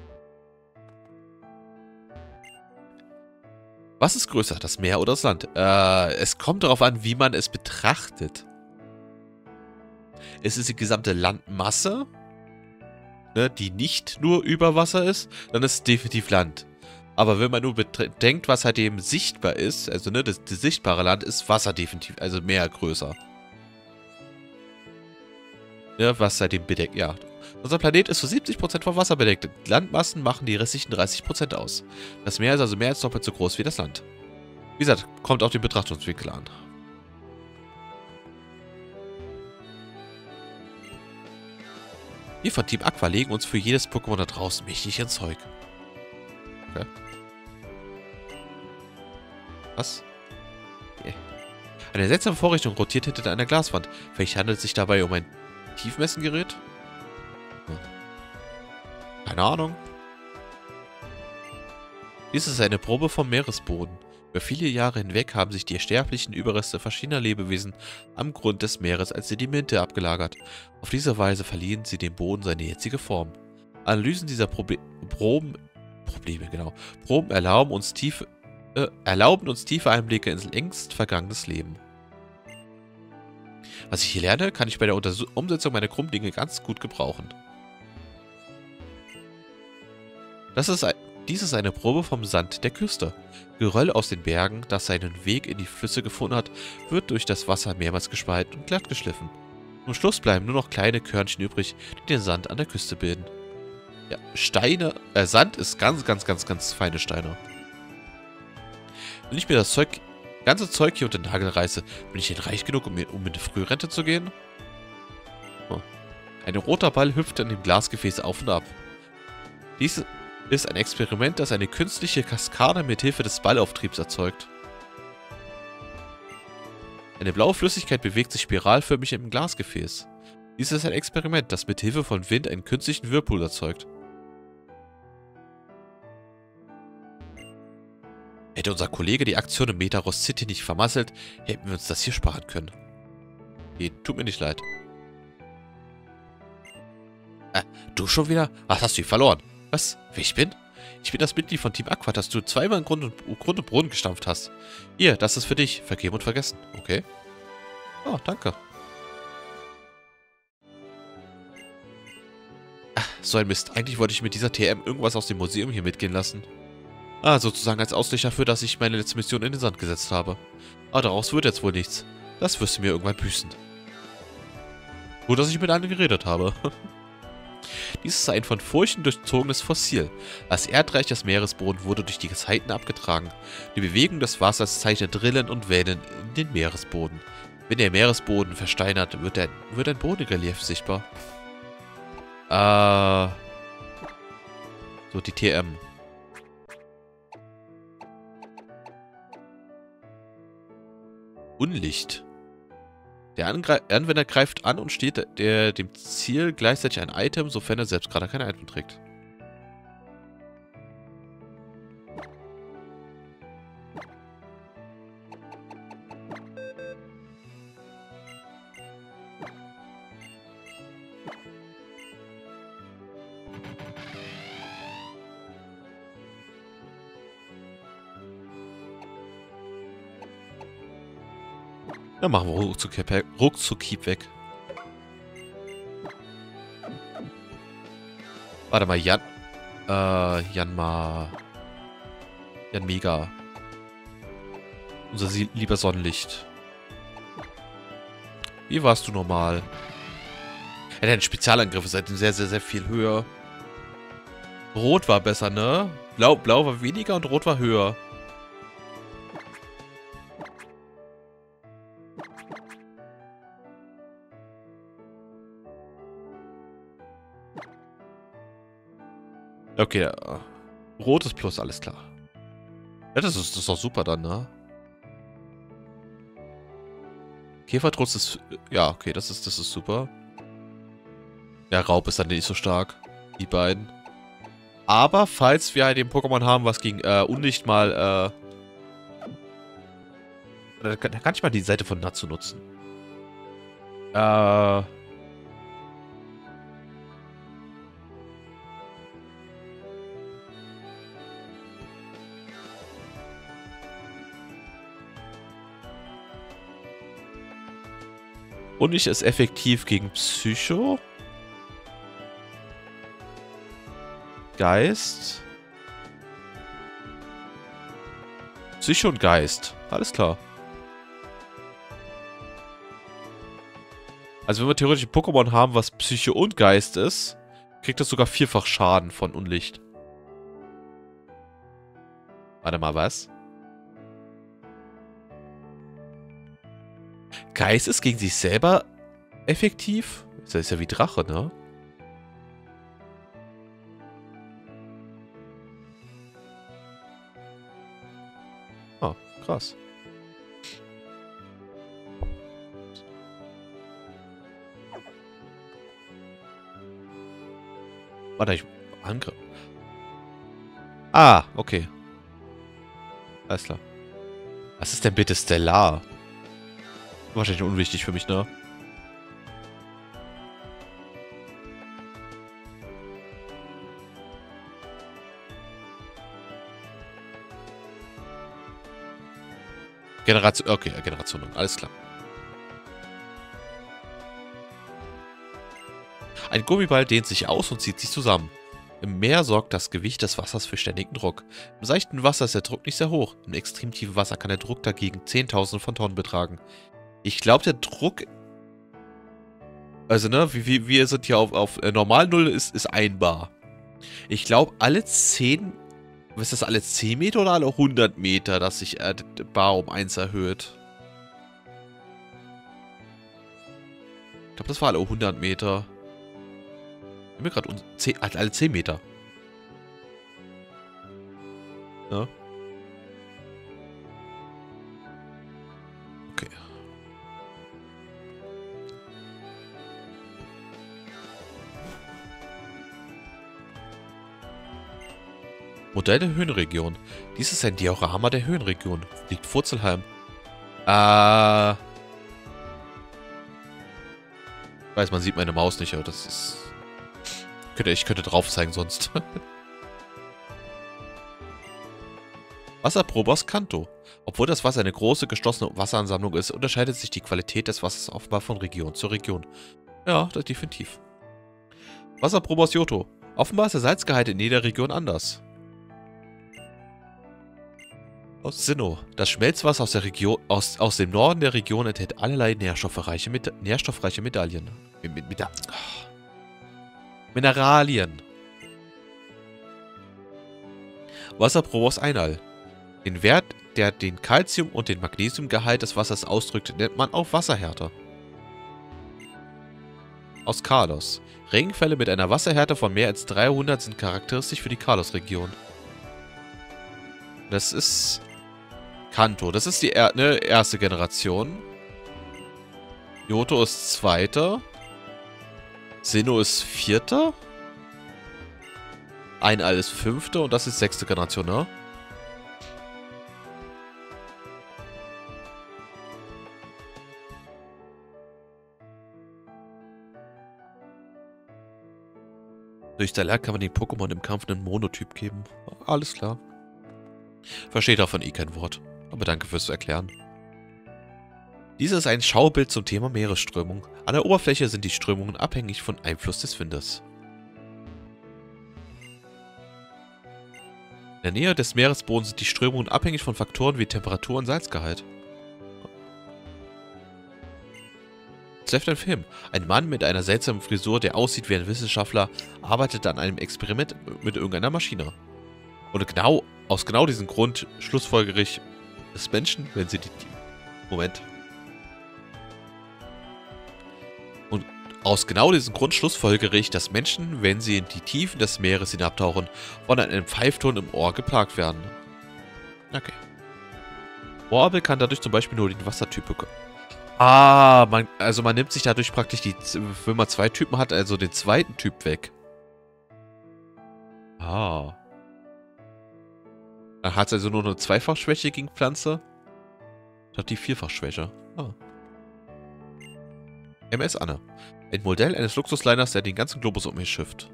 Was ist größer, das Meer oder das Land? Es kommt darauf an, wie man es betrachtet. Ist es die gesamte Landmasse, ne, die nicht nur über Wasser ist, dann ist es definitiv Land. Aber wenn man nur bedenkt, was halt eben sichtbar ist, also ne, das sichtbare Land, ist Wasser definitiv, also Meer größer. Ja, was seitdem bedeckt, ja. Unser Planet ist zu 70% von Wasser bedeckt. Landmassen machen die restlichen 30% aus. Das Meer ist also mehr als doppelt so groß wie das Land. Wie gesagt, kommt auf den Betrachtungswinkel an. Wir von Team Aqua legen uns für jedes Pokémon da draußen mächtig ins Zeug. Okay. Was? Okay. Eine seltsame Vorrichtung rotiert hinter einer Glaswand. Vielleicht handelt es sich dabei um ein Tiefmessengerät? Keine Ahnung. Dies ist eine Probe vom Meeresboden. Über viele Jahre hinweg haben sich die sterblichen Überreste verschiedener Lebewesen am Grund des Meeres als Sedimente abgelagert. Auf diese Weise verliehen sie dem Boden seine jetzige Form. Analysen dieser Proben erlauben uns tiefe Einblicke ins längst vergangenes Leben. Was ich hier lerne, kann ich bei der Umsetzung meiner Krummdinge ganz gut gebrauchen. Dies ist eine Probe vom Sand der Küste. Geröll aus den Bergen, das seinen Weg in die Flüsse gefunden hat, wird durch das Wasser mehrmals gespalten und glatt geschliffen. Zum Schluss bleiben nur noch kleine Körnchen übrig, die den Sand an der Küste bilden. Ja, Sand ist ganz feine Steine. Wenn ich mir das ganze Zeug hier unter den Nagel reiße, bin ich denn reich genug, um in die Frührente zu gehen? Oh. Ein roter Ball hüpft in dem Glasgefäß auf und ab. Dies ist ein Experiment, das eine künstliche Kaskade mit Hilfe des Ballauftriebs erzeugt. Eine blaue Flüssigkeit bewegt sich spiralförmig im Glasgefäß. Dies ist ein Experiment, das mit Hilfe von Wind einen künstlichen Whirlpool erzeugt. Hätte unser Kollege die Aktion im Metaros City nicht vermasselt, hätten wir uns das hier sparen können. Nee, tut mir nicht leid. Du schon wieder? Was hast du verloren? Was? Wer ich bin? Ich bin das Mitglied von Team Aqua, das du zweimal in Grund und Boden gestampft hast. Hier, das ist für dich. Vergeben und vergessen. Okay. Oh, danke. Ach, so ein Mist. Eigentlich wollte ich mit dieser TM irgendwas aus dem Museum hier mitgehen lassen. Ah, sozusagen als Ausgleich dafür, dass ich meine letzte Mission in den Sand gesetzt habe. Aber daraus wird jetzt wohl nichts. Das wirst du mir irgendwann büßen. Gut, dass ich mit einem geredet habe. Dies ist ein von Furchen durchzogenes Fossil. Das Erdreich des Meeresbodens wurde durch die Zeiten abgetragen. Die Bewegung des Wassers zeichnet Rillen und Wellen in den Meeresboden. Wenn der Meeresboden versteinert, wird ein Bodenrelief sichtbar. So, die TM. Unlicht. Der Anwender greift an und steht dem Ziel gleichzeitig ein Item, sofern er selbst gerade kein Item trägt. Dann machen wir ruckzuck Keep weg. Warte mal, Jan Mega. Unser lieber Sonnenlicht. Wie warst du normal? Ja, dein Spezialangriff ist seitdem sehr, sehr, sehr viel höher. Rot war besser, ne? Blau war weniger und Rot war höher. Okay, Rot ist plus, alles klar. Ja, das ist doch super dann, ne? Käfertrutz ist... Ja, okay, das ist super. Ja, Raub ist dann nicht so stark. Die beiden. Aber falls wir halt den Pokémon haben, was gegen Unlicht mal... Da kann ich mal die Seite von Natsu nutzen. Unlicht ist effektiv gegen Psycho. Geist. Psycho und Geist. Alles klar. Also wenn wir theoretisch ein Pokémon haben, was Psycho und Geist ist, kriegt das sogar 4-fach Schaden von Unlicht. Warte mal, was? Geist ist gegen sich selber effektiv? Das ist ja wie Drache, ne? Ah, krass. Warte, ich... Angriff. Ah, okay. Alles klar. Was ist denn bitte Stellar? Wahrscheinlich unwichtig für mich, ne? Generation... Okay, Generation. Alles klar. Ein Gummiball dehnt sich aus und zieht sich zusammen. Im Meer sorgt das Gewicht des Wassers für ständigen Druck. Im seichten Wasser ist der Druck nicht sehr hoch. Im extrem tiefen Wasser kann der Druck dagegen 10.000 von Tonnen betragen. Ich glaube, der Druck... Also, ne, wir sind hier auf normal 0 ist 1 Bar. Ich glaube, alle 10... Was ist das, alle 10 Meter oder alle 100 Meter, dass sich Bar um 1 erhöht? Ich glaube, das war alle 100 Meter. Ich bin mir gerade alle 10 Meter. Ja. Okay. Modell der Höhenregion. Dies ist ein Diorama der Höhenregion. Liegt Furzelheim. Ich weiß, man sieht meine Maus nicht, aber das ist... Ich könnte drauf zeigen sonst. Wasserproboss Kanto. Obwohl das Wasser eine große, geschlossene Wasseransammlung ist, unterscheidet sich die Qualität des Wassers offenbar von Region zu Region. Ja, das definitiv. Wasserproboss Johto. Offenbar ist der Salzgehalt in jeder Region anders. Aus Sinnoh. Das Schmelzwasser aus der Region, aus dem Norden der Region enthält allerlei nährstoffreiche Medaillen. Mineralien. Wasserproboss Einal. Den Wert, der den Calcium- und den Magnesiumgehalt des Wassers ausdrückt, nennt man auch Wasserhärte. Aus Kalos. Regenfälle mit einer Wasserhärte von mehr als 300 sind charakteristisch für die Kalos-Region. Das ist Kanto. Das ist die erste Generation. Johto ist zweite. Sinnoh ist vierte. Einal ist fünfte und das ist sechste Generation, ne? Durch Stalag kann man den Pokémon im Kampf einen Monotyp geben. Alles klar. Versteht davon eh kein Wort. Aber danke fürs Erklären. Dies ist ein Schaubild zum Thema Meeresströmung. An der Oberfläche sind die Strömungen abhängig von Einfluss des Windes. In der Nähe des Meeresbodens sind die Strömungen abhängig von Faktoren wie Temperatur und Salzgehalt. Es läuft ein Film. Ein Mann mit einer seltsamen Frisur, der aussieht wie ein Wissenschaftler, arbeitet an einem Experiment mit irgendeiner Maschine. Und aus genau diesem Grund schlussfolgere ich, dass Menschen, wenn sie die... Moment. Und aus genau diesem Grund schlussfolgere ich, dass Menschen, wenn sie in die Tiefen des Meeres hinabtauchen, von einem Pfeifton im Ohr geplagt werden. Okay. Ohrabel kann dadurch zum Beispiel nur den Wassertyp bekommen. Ah, man nimmt sich dadurch praktisch wenn man zwei Typen hat, also den zweiten Typ weg. Ah. Dann hat es also nur eine Zweifachschwäche gegen Pflanze. Statt die Vierfachschwäche. Ah. MS Anne. Ein Modell eines Luxusliners, der den ganzen Globus umschifft.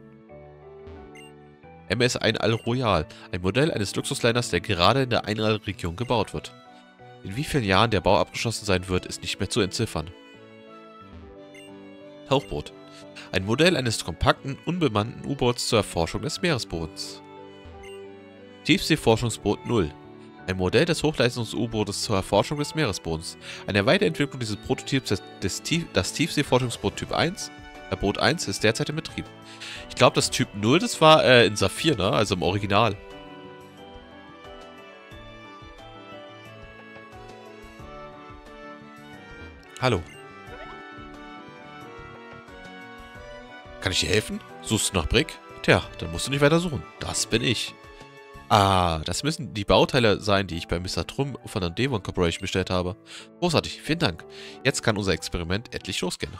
MS Einal Royal. Ein Modell eines Luxusliners, der gerade in der Einal-Region gebaut wird. In wie vielen Jahren der Bau abgeschlossen sein wird, ist nicht mehr zu entziffern. Tauchboot. Ein Modell eines kompakten, unbemannten U-Boots zur Erforschung des Meeresbodens. Tiefseeforschungsboot 0. Ein Modell des Hochleistungs-U-Bootes zur Erforschung des Meeresbodens. Eine Weiterentwicklung dieses Prototyps, das Tiefseeforschungsboot Typ 1, Boot 1, ist derzeit in Betrieb. Ich glaube, das Typ 0, das war in Saphir, ne? Also im Original. Hallo. Kann ich dir helfen? Suchst du nach Brick? Tja, dann musst du nicht weiter suchen. Das bin ich. Ah, das müssen die Bauteile sein, die ich bei Mr. Trum von der Devon Corporation bestellt habe. Großartig, vielen Dank. Jetzt kann unser Experiment endlich losgehen.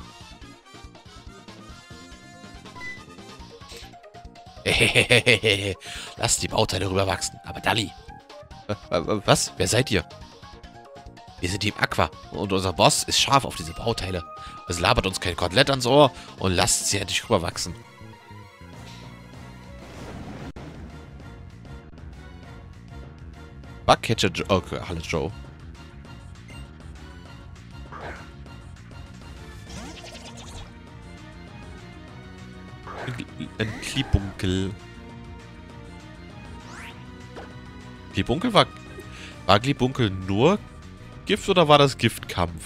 Lass die Bauteile rüberwachsen. Aber Dalli. Was? Wer seid ihr? Wir sind Team Aqua und unser Boss ist scharf auf diese Bauteile. Also labert uns kein Kotelett ans Ohr und lasst sie endlich rüberwachsen. Bugcatcher Joe. Okay, hallo Joe. Ein Klibunkel. Klibunkel war Klibunkel nur Gift oder war das Giftkampf?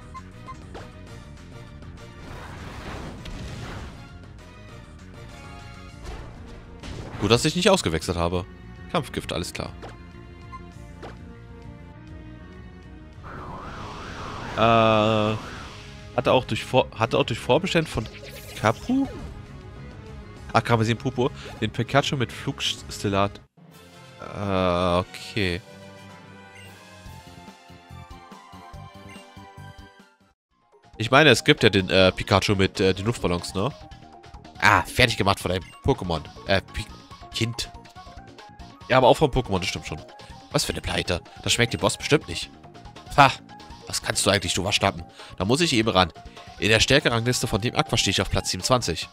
Gut, dass ich nicht ausgewechselt habe. Kampfgift, alles klar. Hatte auch durch Vorbestellen von Kapu? Ach, Karmesin Pupo. Den Pikachu mit Flugstellat. Okay. Ich meine, es gibt ja den Pikachu mit den Luftballons, ne? Ah, fertig gemacht von einem Pokémon. Kind. Ja, aber auch vom Pokémon, das stimmt schon. Was für eine Pleite. Das schmeckt dem Boss bestimmt nicht. Ha! Was kannst du eigentlich, du Waschlappen? Da muss ich eben ran. In der Stärkerangliste von Team Aqua stehe ich auf Platz 27.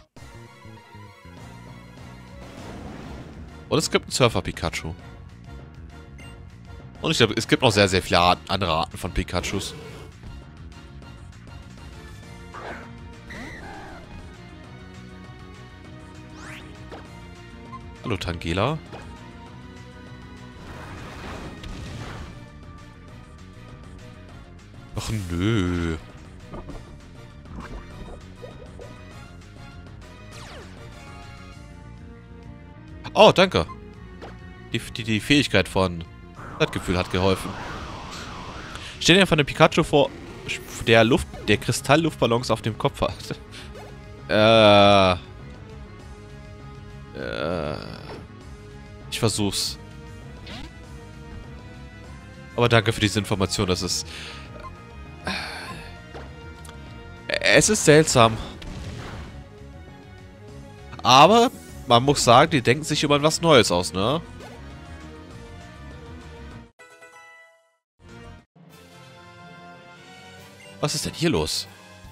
Und es gibt einen Surfer-Pikachu. Und ich glaube, es gibt noch sehr, sehr viele andere Arten von Pikachus. Hallo, Tangela. Ach, nö. Oh, danke. Die Fähigkeit von Zeitgefühl hat geholfen. Stell dir von dem Pikachu vor, der Kristallluftballons auf dem Kopf hat. Ich versuch's. Aber danke für diese Information, das ist... Es ist seltsam. Aber man muss sagen, die denken sich immer was Neues aus, ne? Was ist denn hier los?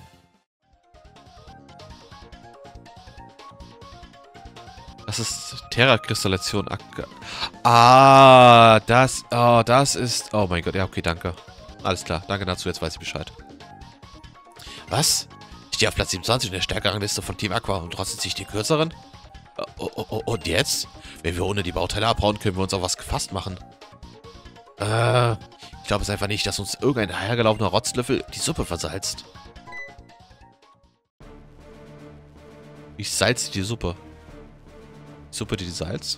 Das ist Terra-Kristallation. Ah, das... Oh, das ist... Oh mein Gott, ja, okay, danke. Alles klar, danke dazu, jetzt weiß ich Bescheid. Was? Ich stehe auf Platz 27 in der stärkeren Liste von Team Aqua und trotzdem ziehe ich den kürzeren? Und jetzt? Wenn wir ohne die Bauteile abhauen, können wir uns auf was gefasst machen. Ich glaube es einfach nicht, dass uns irgendein dahergelaufener Rotzlöffel die Suppe versalzt. Ich salze die Suppe. Die Suppe, die Salz?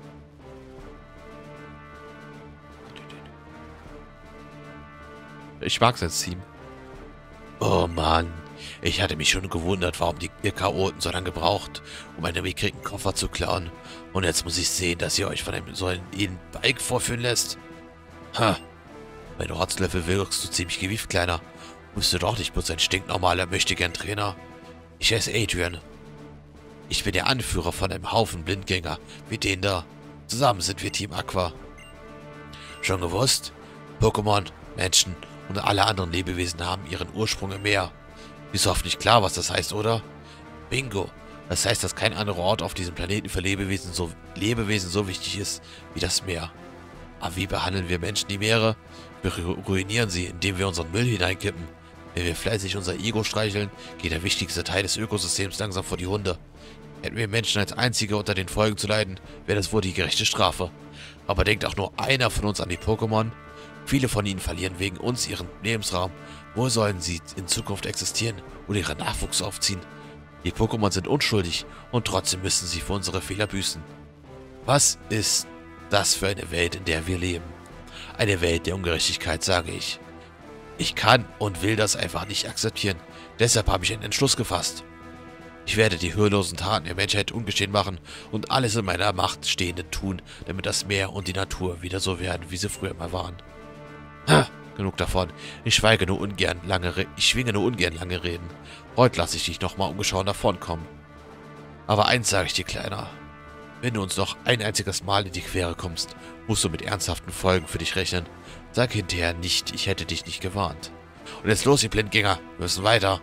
Ich mag sein Team. Oh Mann, ich hatte mich schon gewundert, warum ihr Chaoten so lange gebraucht, um einen mickrigen Koffer zu klauen. Und jetzt muss ich sehen, dass ihr euch von einem solchen Bike vorführen lässt. Ha, mein Rotzlöffel wirkst du ziemlich gewieft, Kleiner. Bist du doch nicht bloß ein stinknormaler Möchtegern-Trainer. Ich heiße Adrian. Ich bin der Anführer von einem Haufen Blindgänger, wie den da. Zusammen sind wir Team Aqua. Schon gewusst? Pokémon, Menschen und alle anderen Lebewesen haben ihren Ursprung im Meer. Ist hoffentlich klar, was das heißt, oder? Bingo. Das heißt, dass kein anderer Ort auf diesem Planeten für Lebewesen so wichtig ist wie das Meer. Aber wie behandeln wir Menschen die Meere? Wir ruinieren sie, indem wir unseren Müll hineinkippen. Wenn wir fleißig unser Ego streicheln, geht der wichtigste Teil des Ökosystems langsam vor die Hunde. Hätten wir Menschen als Einzige unter den Folgen zu leiden, wäre das wohl die gerechte Strafe. Aber denkt auch nur einer von uns an die Pokémon? Viele von ihnen verlieren wegen uns ihren Lebensraum. Wo sollen sie in Zukunft existieren oder ihren Nachwuchs aufziehen? Die Pokémon sind unschuldig und trotzdem müssen sie für unsere Fehler büßen. Was ist das für eine Welt, in der wir leben? Eine Welt der Ungerechtigkeit, sage ich. Ich kann und will das einfach nicht akzeptieren. Deshalb habe ich einen Entschluss gefasst. Ich werde die höhelosen Taten der Menschheit ungeschehen machen und alles in meiner Macht Stehende tun, damit das Meer und die Natur wieder so werden, wie sie früher mal waren. Ha, genug davon. Ich schwinge nur ungern lange Reden. Heute lasse ich dich nochmal ungeschoren davonkommen. Aber eins sage ich dir, Kleiner. Wenn du uns noch ein einziges Mal in die Quere kommst, musst du mit ernsthaften Folgen für dich rechnen. Sag hinterher nicht, ich hätte dich nicht gewarnt. Und jetzt los, ihr Blindgänger. Wir müssen weiter.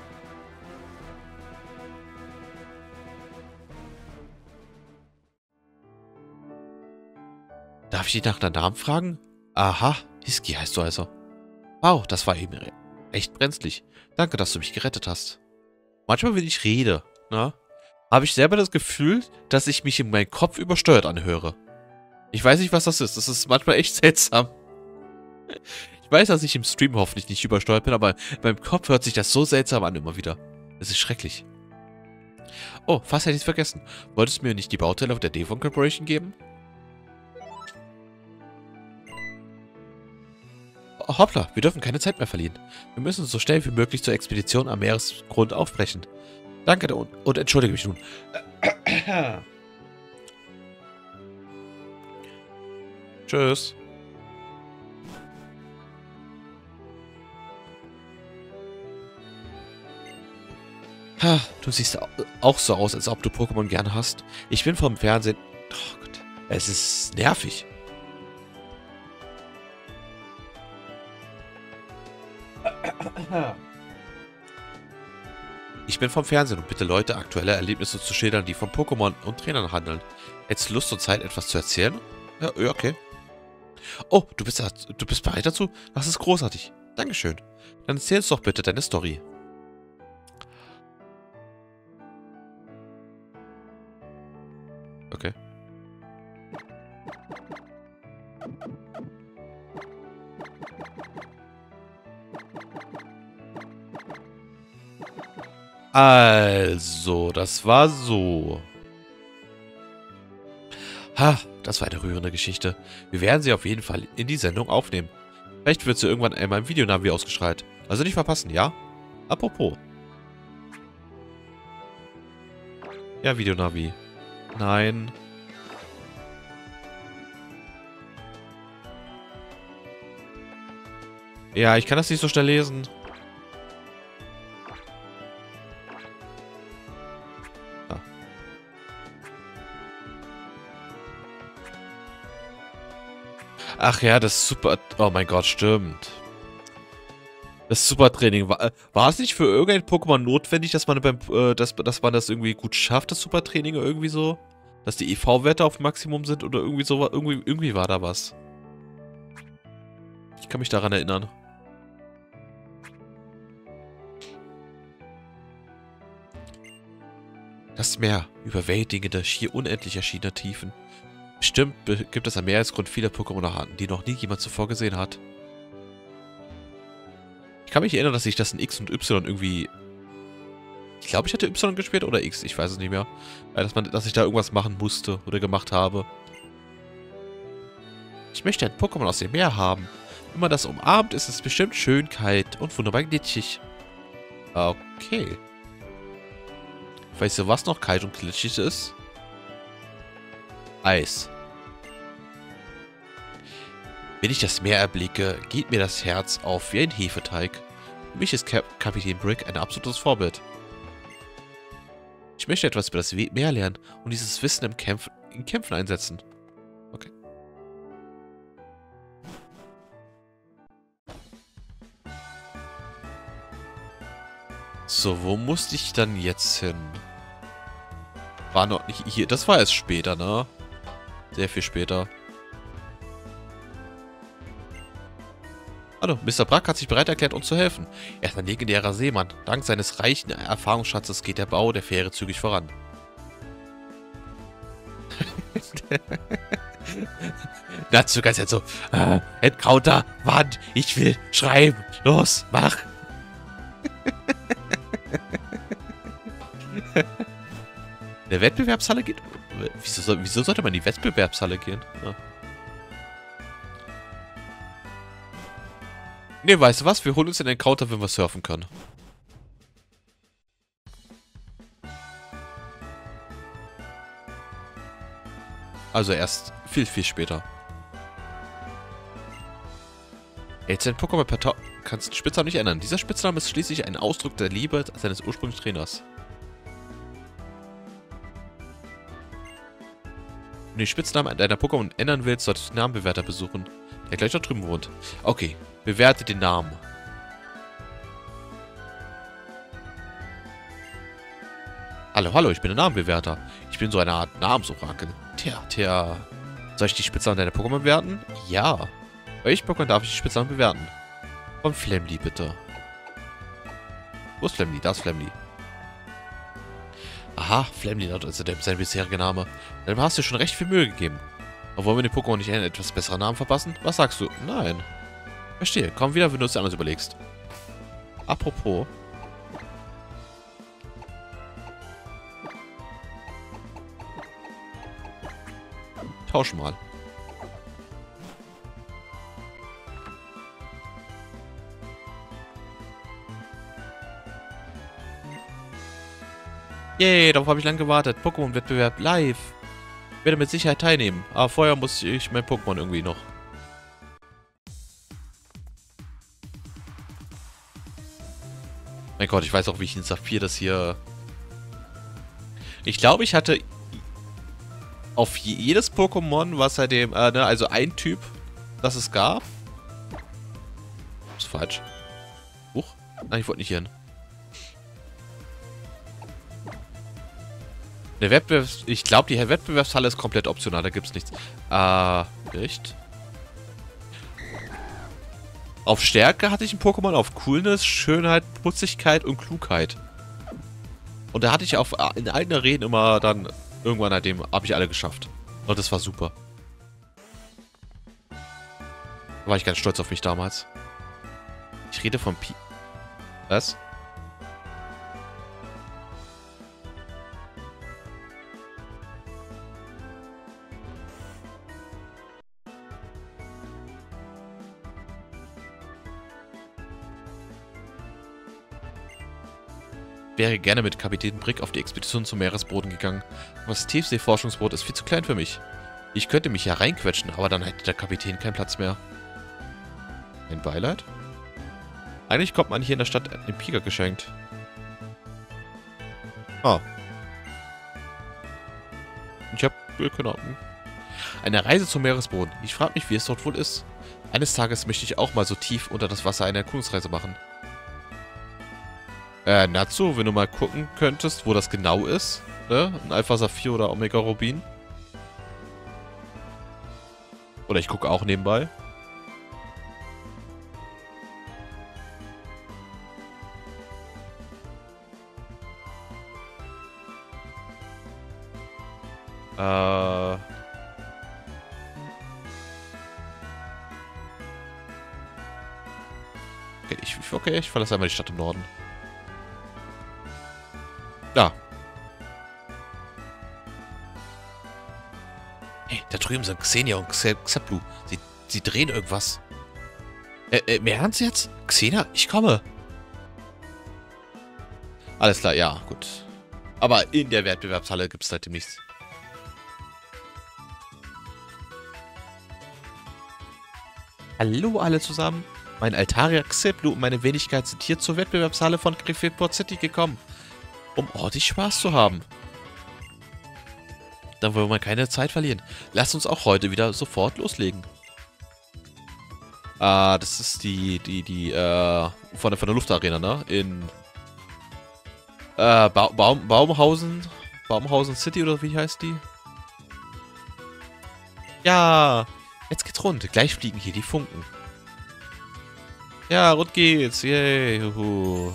Darf ich dich nach deinem Namen fragen? Aha, Hiski heißt du also. Wow, das war eben echt brenzlig. Danke, dass du mich gerettet hast. Manchmal, wenn ich rede, ne, habe ich selber das Gefühl, dass ich mich in meinem Kopf übersteuert anhöre. Ich weiß nicht, was das ist. Das ist manchmal echt seltsam. Ich weiß, dass ich im Stream hoffentlich nicht übersteuert bin, aber in meinem Kopf hört sich das so seltsam an immer wieder. Es ist schrecklich. Oh, fast hätte ich es vergessen. Wolltest du mir nicht die Bauteile auf der Devon Corporation geben? Oh, hoppla, wir dürfen keine Zeit mehr verlieren. Wir müssen so schnell wie möglich zur Expedition am Meeresgrund aufbrechen. Danke und entschuldige mich nun. Tschüss. Ha, du siehst auch so aus, als ob du Pokémon gern hast. Ich bin vom Fernsehen... Oh Gott, es ist nervig. Ich bin vom Fernsehen und bitte Leute, aktuelle Erlebnisse zu schildern, die von Pokémon und Trainern handeln. Hättest du Lust und Zeit, etwas zu erzählen? Ja, okay. Oh, du bist bereit dazu? Das ist großartig. Dankeschön. Dann erzähl uns doch bitte deine Story. Okay. Also, das war so. Ha, das war eine rührende Geschichte. Wir werden sie auf jeden Fall in die Sendung aufnehmen. Vielleicht wird sie irgendwann einmal im Videonavi ausgestrahlt. Also nicht verpassen, ja? Apropos. Ja, Videonavi. Nein. Ja, ich kann das nicht so schnell lesen. Ah. Ach ja, das Super... Oh mein Gott, stimmt. Das Supertraining. War es nicht für irgendein Pokémon notwendig, dass man dass man das irgendwie gut schafft, das Supertraining irgendwie so? Dass die EV-Werte auf Maximum sind oder irgendwie so? Irgendwie war da was. Ich kann mich daran erinnern. Das Meer, überwältigende, schier unendlich erschienener Tiefen. Bestimmt gibt es ein Meeresgrund viele Pokémon-Arten, die noch nie jemand zuvor gesehen hat. Ich kann mich erinnern, dass ich das in X und Y irgendwie... Ich glaube, ich hatte Y gespielt oder X, ich weiß es nicht mehr. Dass ich da irgendwas machen musste oder gemacht habe. Ich möchte ein Pokémon aus dem Meer haben. Wenn man das umarmt, ist es bestimmt schön kalt und wunderbar glitschig. Okay. Weißt du, was noch kalt und glitschig ist? Eis. Wenn ich das Meer erblicke, geht mir das Herz auf wie ein Hefeteig. Für mich ist Kapitän Brick ein absolutes Vorbild. Ich möchte etwas über das Meer lernen und dieses Wissen in Kämpfen einsetzen. Okay. So, wo musste ich dann jetzt hin? War noch nicht hier. Das war erst später, ne? Sehr viel später. Hallo, Mr. Brack hat sich bereit erklärt, uns zu helfen. Er ist ein legendärer Seemann. Dank seines reichen Erfahrungsschatzes geht der Bau der Fähre zügig voran. Dazu ganz jetzt so, Endcounter, Wand, ich will schreiben. Los, mach. In der Wettbewerbshalle geht... Wieso sollte man in die Wettbewerbshalle gehen? Ja. Ne, weißt du was? Wir holen uns den Encounter, wenn wir surfen können. Also erst viel, viel später. Jetzt ein Pokémon per kannst den Spitznamen nicht ändern. Dieser Spitzname ist schließlich ein Ausdruck der Liebe seines ursprünglichen Trainers. Wenn du den Spitznamen deiner Pokémon ändern willst, solltest du den Namenbewerter besuchen, der gleich dort drüben wohnt. Okay, bewerte den Namen. Hallo, hallo, ich bin der Namenbewerter. Ich bin so eine Art Namensorakel. Tja. Soll ich die Spitznamen deiner Pokémon bewerten? Ja. Bei welchen Pokémon darf ich die Spitznamen bewerten? Von Flamly, bitte. Wo ist Flamly? Da ist Flamly. Aha, Flamly, also sein bisheriger Name. Dann hast du schon recht viel Mühe gegeben. Aber wollen wir den Pokémon nicht einen etwas besseren Namen verpassen? Was sagst du? Nein. Verstehe. Komm wieder, wenn du es dir anders überlegst. Apropos. Tausch mal. Yay, darauf habe ich lange gewartet. Pokémon-Wettbewerb live. Ich werde mit Sicherheit teilnehmen. Aber vorher muss ich mein Pokémon irgendwie noch. Mein Gott, ich weiß auch, wie ich in Saphir das hier... Ich glaube, ich hatte auf jedes Pokémon, was seitdem, also ein Typ, das es gab. Ist falsch. Huch. Nein, ich wollte nicht hier hin. Ich glaube, die Wettbewerbshalle ist komplett optional, da gibt's nichts. Echt? Auf Stärke hatte ich ein Pokémon, auf Coolness, Schönheit, Putzigkeit und Klugheit. Und da hatte ich in allen Arenen immer dann, irgendwann habe ich alle geschafft. Und das war super. Da war ich ganz stolz auf mich damals. Ich rede von Pi... Was? Wäre gerne mit Kapitän Brick auf die Expedition zum Meeresboden gegangen, aber das Tiefseeforschungsboot ist viel zu klein für mich. Ich könnte mich ja reinquetschen, aber dann hätte der Kapitän keinen Platz mehr. Ein Beileid? Eigentlich kommt man hier in der Stadt einen Pika geschenkt. Ah. Ich hab keine Ahnung. Eine Reise zum Meeresboden. Ich frage mich, wie es dort wohl ist. Eines Tages möchte ich auch mal so tief unter das Wasser eine Erkundungsreise machen. Natsu, wenn du mal gucken könntest, wo das genau ist. Ne? Ein Alpha Saphir oder Omega Rubin. Oder ich gucke auch nebenbei. Okay, ich verlasse einmal die Stadt im Norden. Da. Hey, da drüben sind Xenia und Xeplu. Sie drehen irgendwas. Im Ernst jetzt? Xenia, ich komme. Alles klar, ja, gut. Aber in der Wettbewerbshalle gibt es seitdem nichts. Hallo alle zusammen. Mein Altaria Xeplu und meine Wenigkeit sind hier zur Wettbewerbshalle von Gryffindor City gekommen, um ordentlich Spaß zu haben. Dann wollen wir keine Zeit verlieren. Lasst uns auch heute wieder sofort loslegen. Das ist von der Luftarena, ne? In Baumhausen City oder wie heißt die? Ja, jetzt geht's rund. Gleich fliegen hier die Funken. Ja, rund geht's. Yay. Juhu.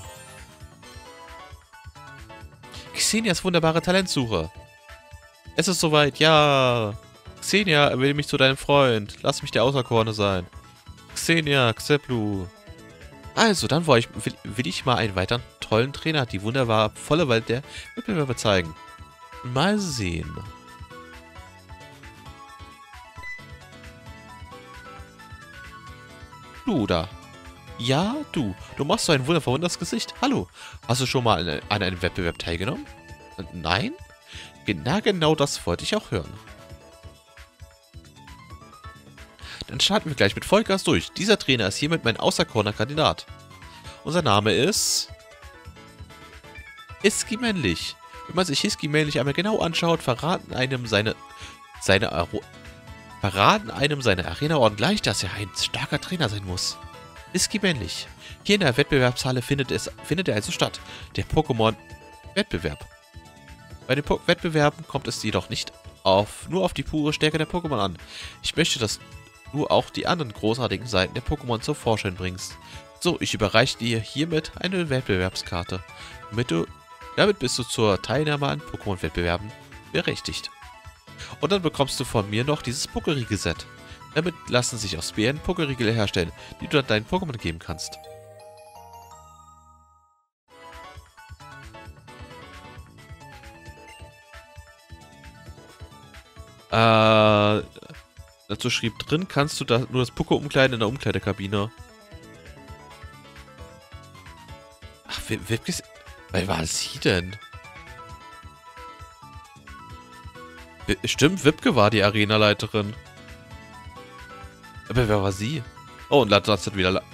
Xenias wunderbare Talentsuche. Es ist soweit, ja. Xenia, erwähle mich zu deinem Freund. Lass mich der Auserkorene sein. Xenia, Xeplu. Also, dann will ich mal einen weiteren tollen Trainer, die wunderbar volle Welt der Wettbewerbe zeigen. Mal sehen. Du da. Ja, du. Du machst so ein wundervolles Gesicht. Hallo. Hast du schon mal an einem Wettbewerb teilgenommen? Nein? Genau das wollte ich auch hören. Dann starten wir gleich mit Vollgas durch. Dieser Trainer ist hiermit mein auserkorener Kandidat. Unser Name ist... Hiski Männlich. Wenn man sich Hiski Männlich einmal genau anschaut, verraten einem seine Arena-Orden gleich, dass er ein starker Trainer sein muss. Hiski Männlich. Hier in der Wettbewerbshalle findet er also statt. Der Pokémon-Wettbewerb. Bei den Wettbewerben kommt es jedoch nicht nur auf die pure Stärke der Pokémon an. Ich möchte, dass du auch die anderen großartigen Seiten der Pokémon zum Vorschein bringst. So, ich überreiche dir hiermit eine Wettbewerbskarte. Damit bist du zur Teilnahme an Pokémon-Wettbewerben berechtigt. Und dann bekommst du von mir noch dieses Pokériegel-Set. Damit lassen sich aus Beeren Pokériegel herstellen, die du dann deinen Pokémon geben kannst. Dazu schrieb drin, kannst du da nur das Poké umkleiden in der Umkleidekabine. Ach, wer war sie denn? Stimmt, Wipke war die Arenaleiterin. Aber wer war sie? Oh, und Natsu hat wieder...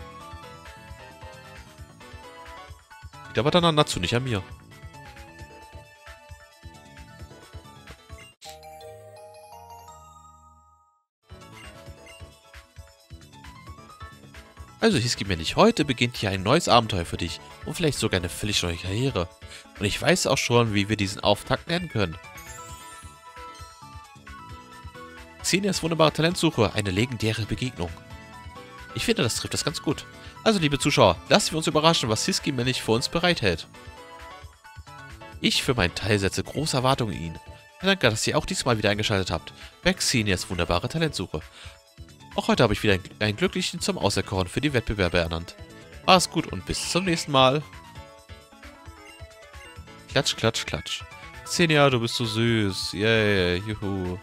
Da war dann an Natsu, nicht an mir. Also Hiski Männlich, heute beginnt hier ein neues Abenteuer für dich und vielleicht sogar eine völlig neue Karriere. Und ich weiß auch schon, wie wir diesen Auftakt nennen können. Xenias wunderbare Talentsuche, eine legendäre Begegnung. Ich finde, das trifft das ganz gut. Also, liebe Zuschauer, lassen wir uns überraschen, was Hisky-Männlich für uns bereithält. Ich für meinen Teil setze große Erwartungen in ihn. Danke, dass ihr auch diesmal wieder eingeschaltet habt. Baxinias wunderbare Talentsuche. Auch heute habe ich wieder einen Glücklichen zum Auserkoren für die Wettbewerbe ernannt. Mach's gut und bis zum nächsten Mal. Klatsch, klatsch, klatsch. Xenia, du bist so süß. Yay, juhu.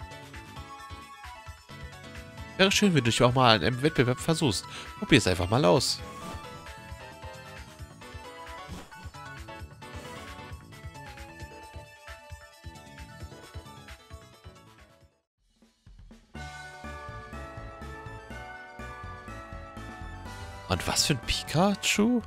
Wäre schön, wenn du dich auch mal an einem Wettbewerb versuchst. Probier es einfach mal aus. Und was für ein Pikachu?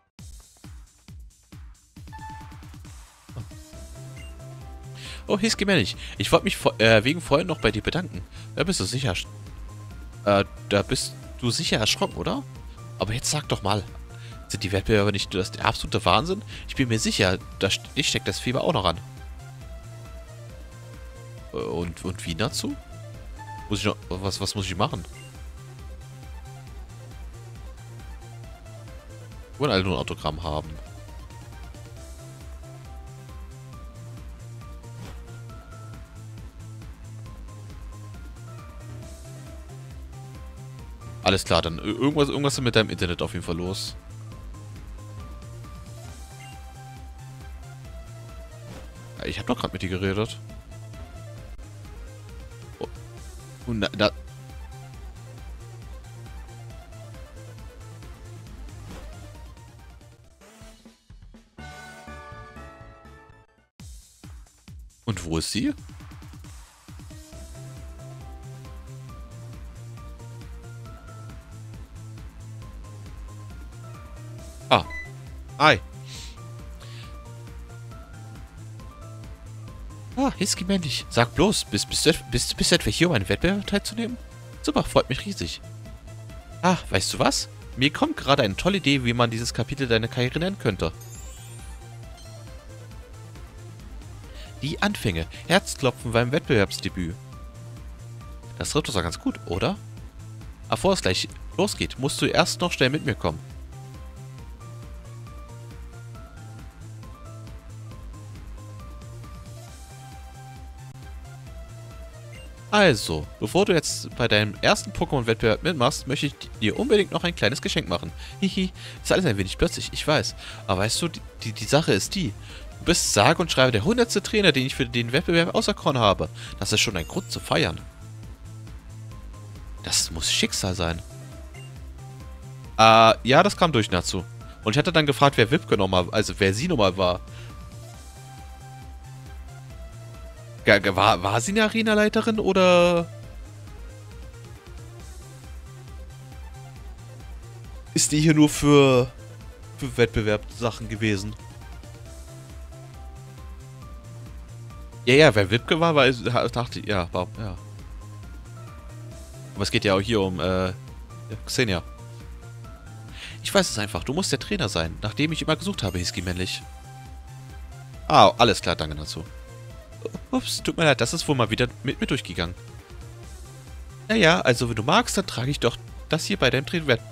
Oh, Hisky Männlich. Ich wollte mich wegen vorhin noch bei dir bedanken. Da bist du sicher. Da bist du sicher erschrocken, oder? Aber jetzt sag doch mal. Sind die Wettbewerber nicht das der absolute Wahnsinn? Ich bin mir sicher, ich steckt das Fieber auch noch an. Und wie dazu? Muss ich noch. Was muss ich machen? Wollen alle nur ein Autogramm haben. Alles klar, dann irgendwas ist mit deinem Internet auf jeden Fall los. Ja, ich habe doch gerade mit dir geredet. Oh. Und Und wo ist sie? Ah. Hi. Ah, Hisky Männlich. Sag bloß, bist du etwa hier, um einen Wettbewerb teilzunehmen? Super, freut mich riesig. Ah, weißt du was? Mir kommt gerade eine tolle Idee, wie man dieses Kapitel deiner Karriere nennen könnte. Die Anfänge. Herzklopfen beim Wettbewerbsdebüt. Das trifft uns doch ganz gut, oder? Aber bevor es gleich losgeht, musst du erst noch schnell mit mir kommen. Also, bevor du jetzt bei deinem ersten Pokémon-Wettbewerb mitmachst, möchte ich dir unbedingt noch ein kleines Geschenk machen. Hihi, ist alles ein wenig plötzlich, ich weiß. Aber weißt du, die Sache ist die. Du bist sage und schreibe der 100. Trainer, den ich für den Wettbewerb auserkoren habe. Das ist schon ein Grund zu feiern. Das muss Schicksal sein. Ja, das kam durch, Natsu. Und ich hatte dann gefragt, wer Wipke nochmal, also wer sie nochmal war. War sie eine Arena-Leiterin oder ist die hier nur für Wettbewerbssachen gewesen? Ja, wer Wipke war, dachte ich, ja, ja. Aber es geht ja auch hier um, Xenia. Ich weiß es einfach, du musst der Trainer sein, nachdem ich immer gesucht habe, Hisky Männlich. Ah, alles klar, danke dazu. Ups, tut mir leid, das ist wohl mal wieder mit mir durchgegangen. Naja, also wenn du magst, dann trage ich doch das hier bei deinem Wettbewerb.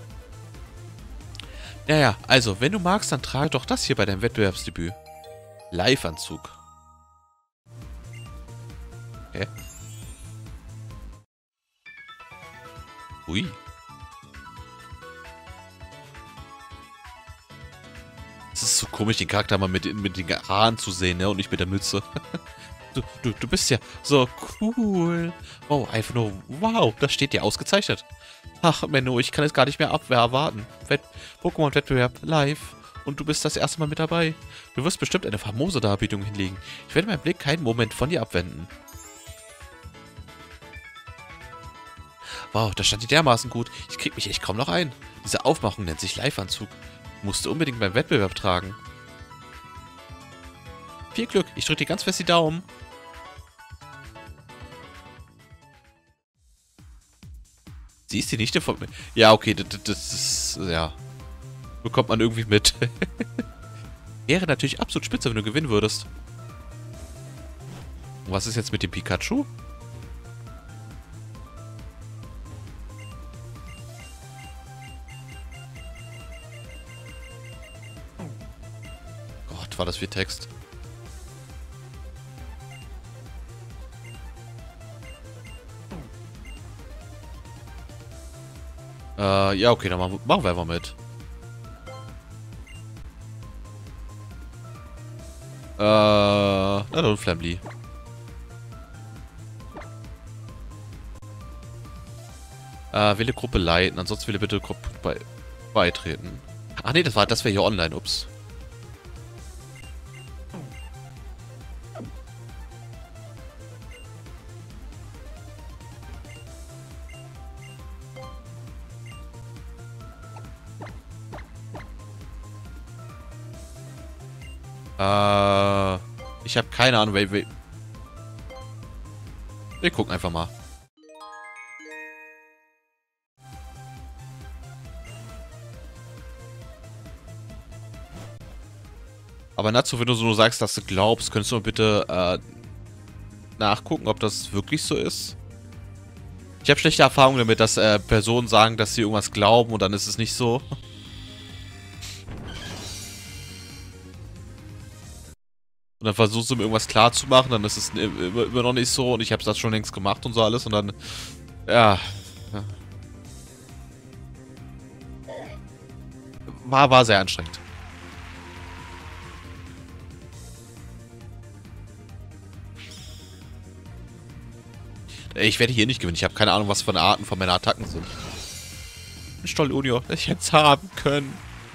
Naja, also wenn du magst, dann trage doch das hier bei deinem Wettbewerbsdebüt. Live-Anzug. Hä? Ui. Es ist so komisch, den Charakter mal mit den Haaren zu sehen, ne? Und nicht mit der Mütze. Du bist ja so cool. Oh, einfach nur, wow, das steht dir ausgezeichnet. Ach, Menno, ich kann es gar nicht mehr erwarten. Pokémon-Wettbewerb live. Und du bist das erste Mal mit dabei. Du wirst bestimmt eine famose Darbietung hinlegen. Ich werde meinen Blick keinen Moment von dir abwenden. Wow, das stand dir dermaßen gut. Ich krieg mich echt kaum noch ein. Diese Aufmachung nennt sich Live-Anzug. Musst du unbedingt beim Wettbewerb tragen. Viel Glück, ich drücke dir ganz fest die Daumen. Sie ist die Nichte von mir. Ja, okay, das ist, ja. Bekommt man irgendwie mit. Wäre natürlich absolut spitze, wenn du gewinnen würdest. Und was ist jetzt mit dem Pikachu? das wie Text? Ja, okay, dann machen wir einfach mit. Na dann, Flamly. Wähle Gruppe leiten, ansonsten wähle bitte Gruppe beitreten. Ach nee, das wäre hier online, ups. Ich habe keine Ahnung, wir gucken einfach mal. Aber Natsu, wenn du so sagst, dass du glaubst, könntest du mal bitte nachgucken, ob das wirklich so ist? Ich habe schlechte Erfahrungen damit, dass Personen sagen, dass sie irgendwas glauben und dann ist es nicht so. Und dann versuchst du mir irgendwas klarzumachen, dann ist es immer noch nicht so und ich habe das schon längst gemacht und so alles und dann, ja. War sehr anstrengend. Ich werde hier nicht gewinnen. Ich habe keine Ahnung, was für eine Arten von meinen Attacken sind. Ein Stoll-Unio, das ich jetzt haben können.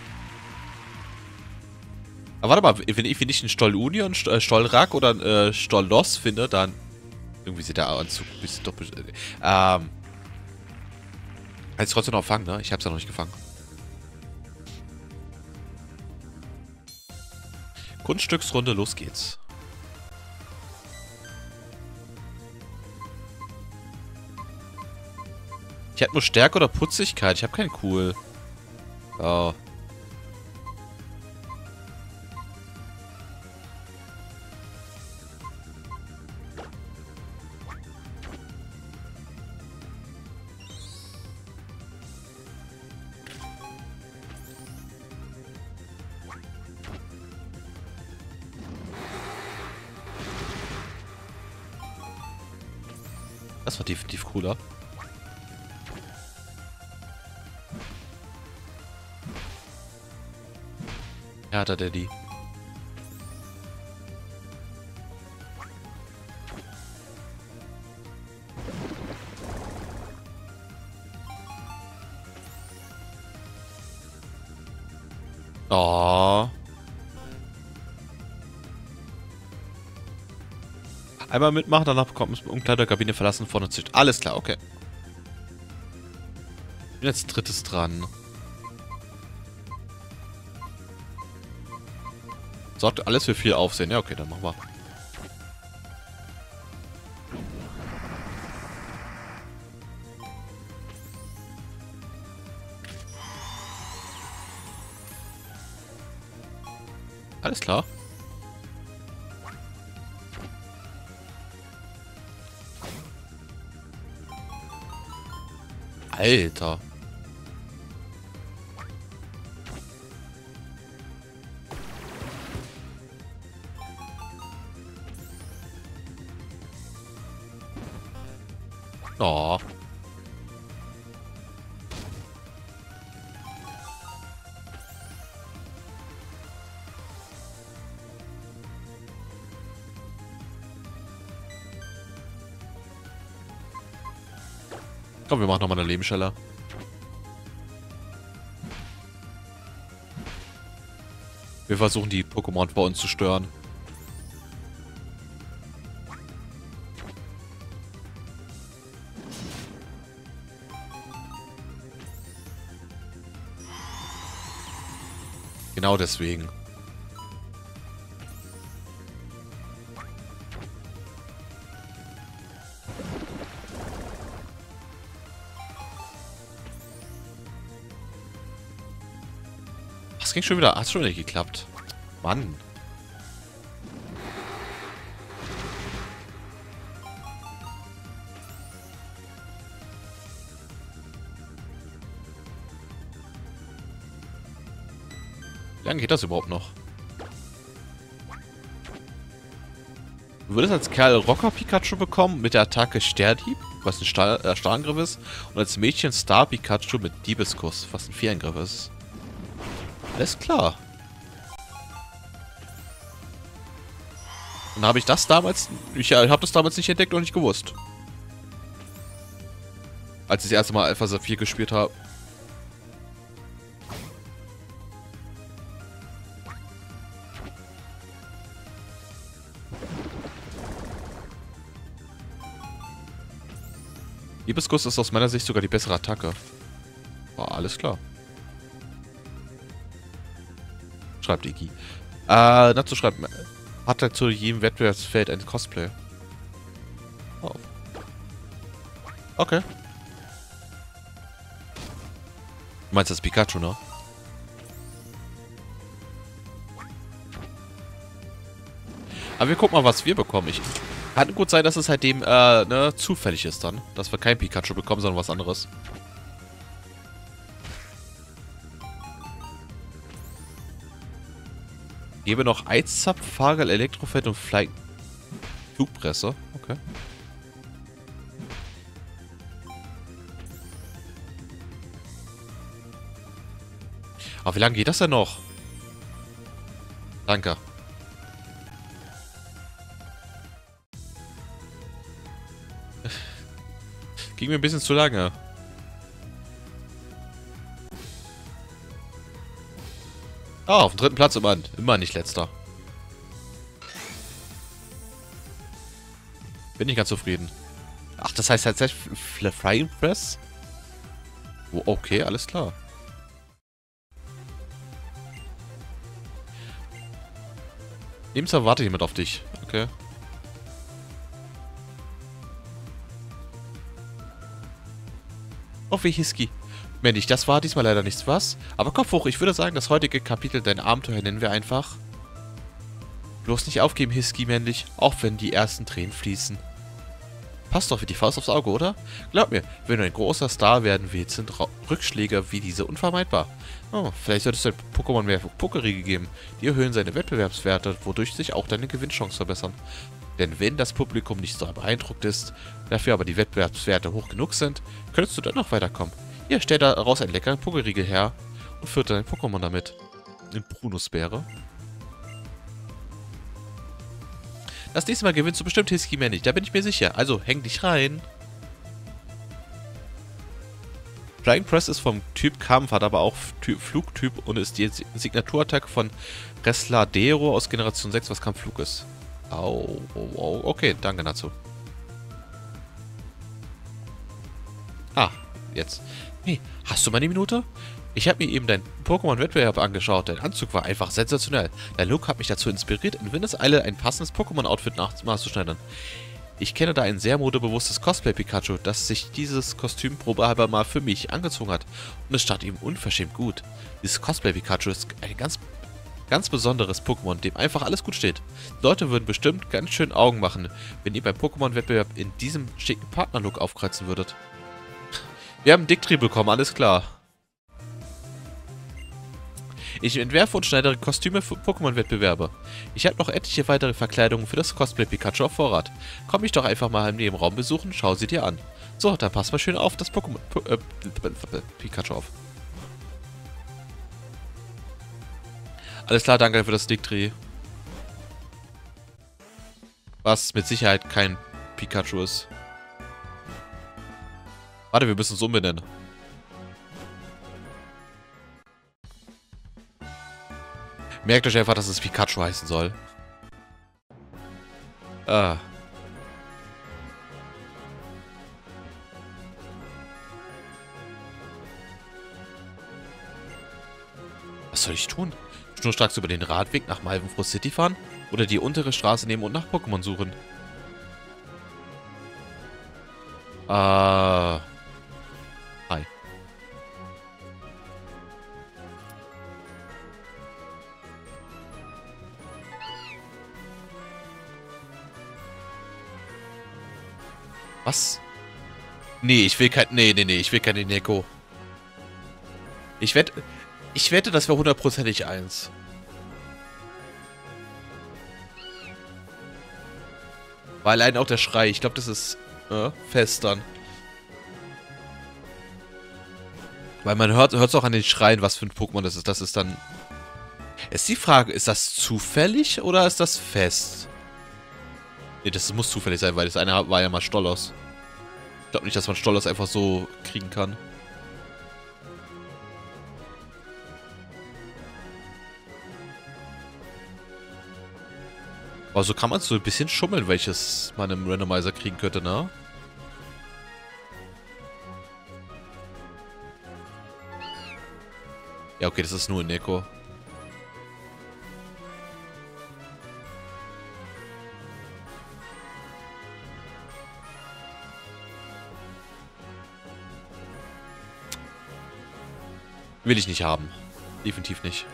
Aber warte mal, wenn ich einen Stoll-Unio, einen Stoll-Rack oder einen Stoll-Loss finde, dann... Irgendwie sieht der Anzug ein bisschen doppelt... Kann ich trotzdem noch fangen, ne? Ich hab's ja noch nicht gefangen. Kunststücksrunde, los geht's. Ich hatte nur Stärke oder Putzigkeit. Ich habe keinen Cool. Oh. Das war definitiv cooler. Ja, der Daddy. Oh. Einmal mitmachen, danach bekommt man Umkleiderkabine verlassen, vorne zischt. Alles klar, okay. Bin jetzt drittes dran. Sorgt alles für viel Aufsehen. Ja, okay, dann machen wir. Alles klar. Alter. Oh. Komm, wir machen nochmal eine Lebensschelle. Wir versuchen die Pokémon bei uns zu stören. Genau deswegen. Das ging schon wieder. Hat schon wieder geklappt. Mann. Wie lange geht das überhaupt noch? Du würdest als Kerl Rocker Pikachu bekommen mit der Attacke Sternhieb, was ein Stahlangriff ist. Und als Mädchen Star Pikachu mit Diebeskuss, was ein Vierangriff ist. Alles klar. Und habe ich das damals... Ich habe das damals nicht entdeckt und nicht gewusst. Als ich das erste Mal Alpha Saphir gespielt habe. Diebeskuss ist aus meiner Sicht sogar die bessere Attacke. Oh, alles klar. Schreibt Iggy. Dazu schreibt... Hat er zu jedem Wettbewerbsfeld ein Cosplay. Oh. Okay. Du meinst das Pikachu, ne? Aber wir gucken mal, was wir bekommen. Kann gut sein, dass es halt dem, ne, zufällig ist dann. Dass wir kein Pikachu bekommen, sondern was anderes. Gebe noch Eiszapf, Fahrgel, Elektrofeld und Flugpresse. Okay. Aber wie lange geht das denn noch? Danke. Ging mir ein bisschen zu lange. Ah, auf dem 3. Platz immer nicht letzter. Bin ich ganz zufrieden. Ach, das heißt tatsächlich Flying Press? Oh, okay, alles klar. Ebenso wartet jemand auf dich. Okay. Oh, wie Hiski. Mensch, das war diesmal leider nichts, was? Aber Kopf hoch, ich würde sagen, das heutige Kapitel, dein Abenteuer, nennen wir einfach. Bloß nicht aufgeben, Hiski, männlich, auch wenn die ersten Tränen fließen. Passt doch wie die Faust aufs Auge, oder? Glaub mir, wenn du ein großer Star werden willst, sind Rückschläge wie diese unvermeidbar. Oh, vielleicht solltest du ein Pokémon mehr Pokériegel geben. Die erhöhen seine Wettbewerbswerte, wodurch sich auch deine Gewinnchancen verbessern. Denn wenn das Publikum nicht so beeindruckt ist, dafür aber die Wettbewerbswerte hoch genug sind, könntest du dann noch weiterkommen. Hier, stell daraus einen leckeren Pokériegel her und fütter dein Pokémon damit. Eine Brunusbeere. Das nächste Mal gewinnst du bestimmt Hiski nicht, da bin ich mir sicher. Also häng dich rein. Flying Press ist vom Typ Kampf, hat aber auch Flugtyp und ist die Signaturattacke von Resladero aus Generation 6, was Kampfflug ist. Au, oh, okay, danke dazu. Ah, jetzt. Hey, hast du mal eine Minute? Ich habe mir eben deinen Pokémon-Wettbewerb angeschaut. Dein Anzug war einfach sensationell. Dein Look hat mich dazu inspiriert, in Windeseile ein passendes Pokémon-Outfit nachzuschneidern. Ich kenne da ein sehr modebewusstes Cosplay-Pikachu, das sich dieses Kostüm probehalber mal für mich angezogen hat. Und es stand ihm unverschämt gut. Dieses Cosplay-Pikachu ist ein ganz besonderes Pokémon, dem einfach alles gut steht. Die Leute würden bestimmt ganz schön Augen machen, wenn ihr beim Pokémon-Wettbewerb in diesem schicken Partner-Look aufkreuzen würdet. Wir haben Dicktree bekommen, alles klar. Ich entwerfe und schneidere Kostüme für Pokémon-Wettbewerbe. Ich habe noch etliche weitere Verkleidungen für das Cosplay-Pikachu auf Vorrat. Komm mich doch einfach mal im Nebenraum besuchen, schau sie dir an. So, dann pass mal schön auf das Pokémon... Pikachu auf. Alles klar, danke für das Dicktree. Was mit Sicherheit kein Pikachu ist. Warte, wir müssen es umbenennen. Merkt euch einfach, dass es Pikachu heißen soll. Ah. Was soll ich tun? Schnurstracks über den Radweg nach Malvenfroh City fahren? Oder die untere Straße nehmen und nach Pokémon suchen? Hi. Was? Nee, ich will kein... Nee, ich will keine Neko. Ich wette, das wäre hundertprozentig eins. Weil allein auch der Schrei, ich glaube, das ist fest dann. Weil man hört es auch an den Schreien, was für ein Pokémon das ist. Das ist dann... Ist die Frage, ist das zufällig oder ist das fest? Ne, das muss zufällig sein, weil das eine war ja mal Stollos. Ich glaube nicht, dass man Stollos einfach so kriegen kann. Aber so kann man so ein bisschen schummeln, welches man im Randomizer kriegen könnte, ne? Ja, okay, das ist nur ein Neko. Will ich nicht haben. Definitiv nicht.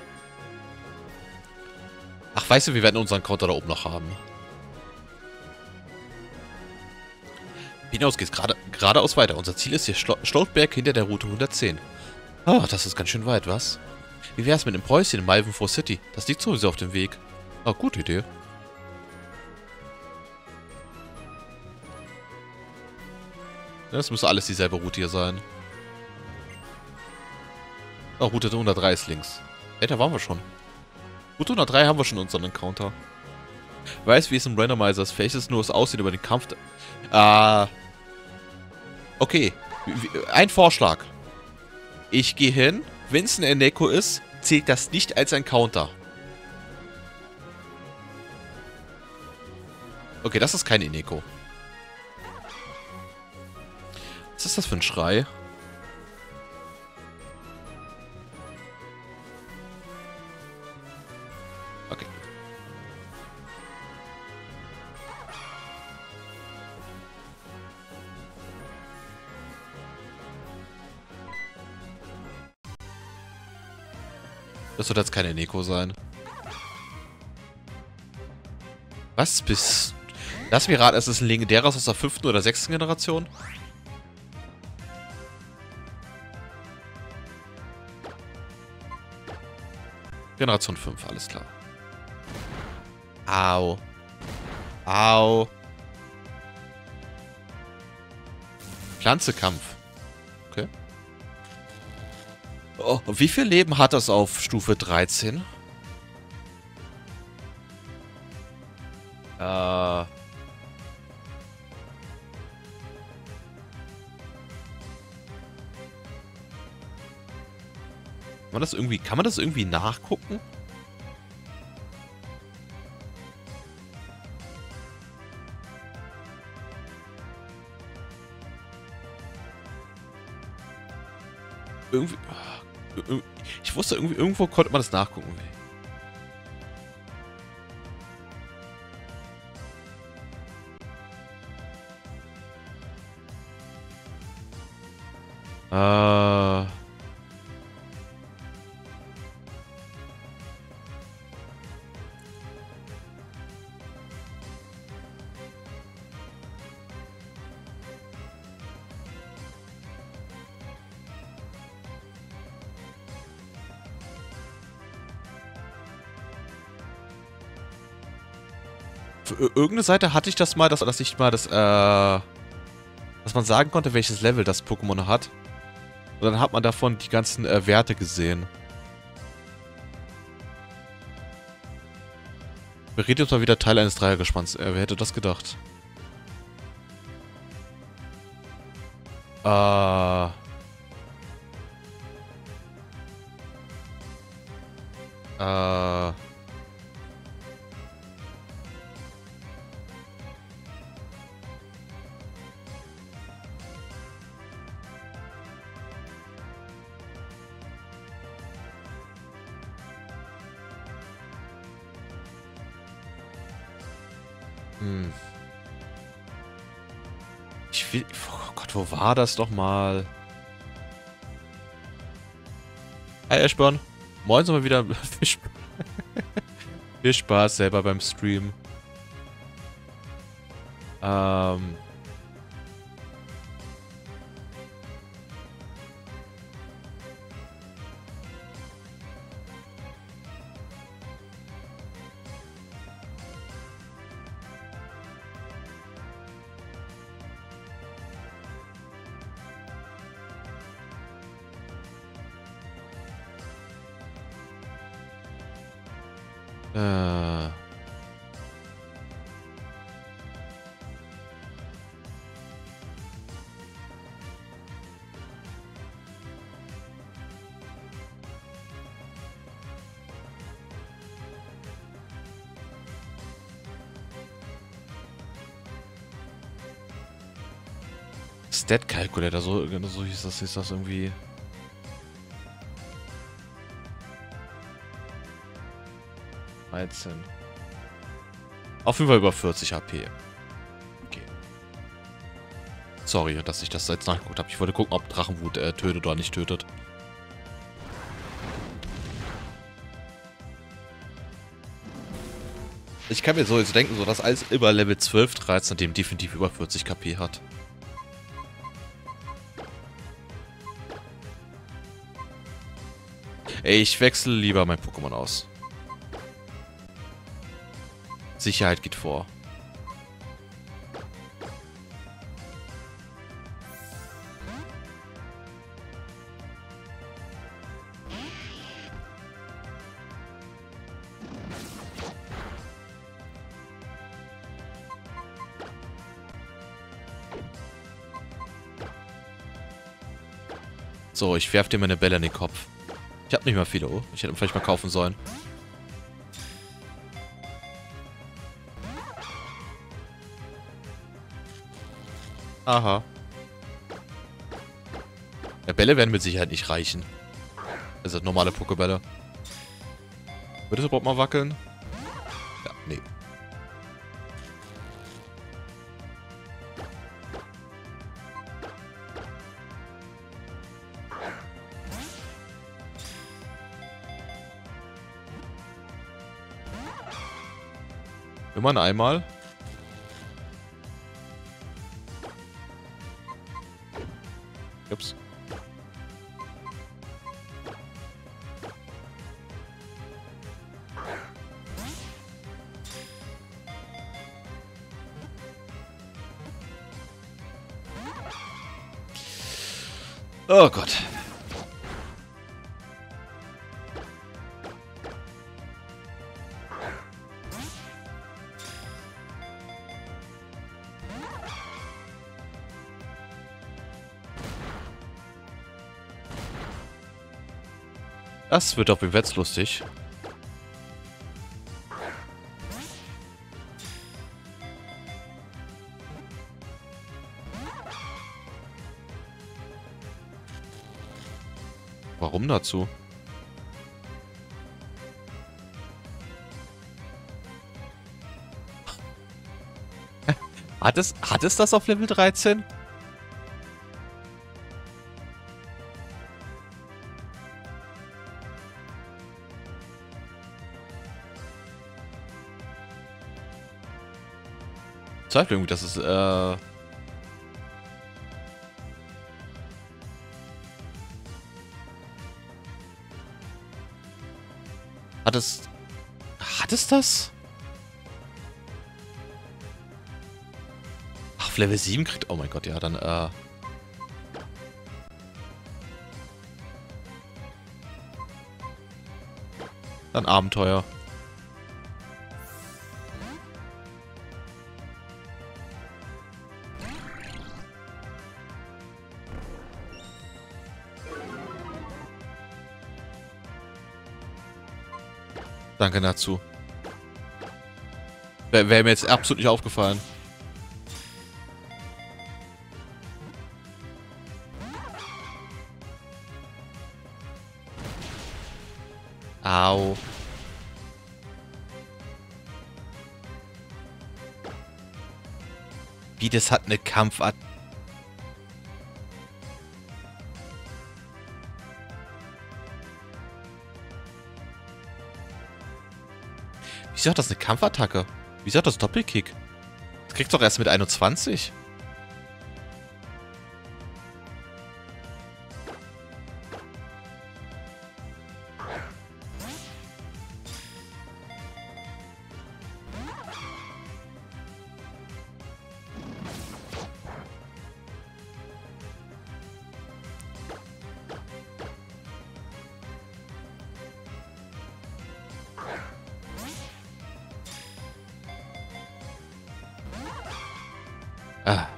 Ach, weißt du, wir werden unseren Counter da oben noch haben. Hinaus geht's geradeaus weiter. Unser Ziel ist hier Stoltberg hinter der Route 110. Ah, das ist ganz schön weit, was? Wie wär's mit einem Päuschen in Malvenfor City? Das liegt sowieso auf dem Weg. Ah, gute Idee. Das müsste alles dieselbe Route hier sein. Ah, Route 103 ist links. Ey, da waren wir schon. Route 103 haben wir schon unseren Encounter. Weiß, wie es im Randomizer ist. Vielleicht ist es nur das Aussehen über den Kampf. Okay. Ein Vorschlag. Ich gehe hin. Wenn es ein Eneko ist, zählt das nicht als Encounter. Okay, das ist kein Eneko. Was ist das für ein Schrei? Okay. Das wird jetzt keine Neko sein. Was bist... Lass mich raten, es ist ein legendäres aus der 5. oder 6. Generation? Generation 5, alles klar. Au. Au. Pflanzekampf. Okay. Oh, wie viel Leben hat das auf Stufe 13? Kann man das irgendwie nachgucken? Irgendwie... Ich wusste, irgendwo konnte man das nachgucken. Für irgendeine Seite hatte ich das mal, dass man sagen konnte, welches Level das Pokémon hat. Und dann hat man davon die ganzen Werte gesehen. Berät jetzt mal wieder Teil eines Dreiergespanns. Wer hätte das gedacht? Oh Gott, wo war das doch mal? Hi, Ashburn. Moin, sind wir wieder. Viel Spaß selber beim Stream. Äh... Stat Calculator, so hieß das irgendwie. Auf jeden Fall über 40 HP. Okay. Sorry, dass ich das jetzt nachgeguckt habe. Ich wollte gucken, ob Drachenwut tötet oder nicht tötet. Ich kann mir so jetzt denken, so dass alles über Level 12, 13 dem definitiv über 40 KP hat. Ey, ich wechsle lieber mein Pokémon aus. Sicherheit geht vor. So, ich werf dir meine Bälle in den Kopf. Ich hab nicht mal viele. Oh, ich hätte vielleicht mal kaufen sollen. Aha. Ja, Bälle werden mit Sicherheit nicht reichen. Also normale Pokébälle. Würde es überhaupt mal wackeln? Ja, nee. Immer einmal. Ups. Oh Gott. Das wird auf jeden Fall jetzt lustig. Warum dazu? Hat es das auf Level 13? Zeigt irgendwie, dass es, Hat es das? Ach, auf Level 7 kriegt... Oh mein Gott, ja, dann, Dann Abenteuer. Danke dazu. Wäre mir jetzt absolut nicht aufgefallen. Au. Wie, das hat eine Kampfart. Wieso hat das eine Kampfattacke? Wieso hat das Doppelkick? Das kriegst du doch erst mit 21. Ah.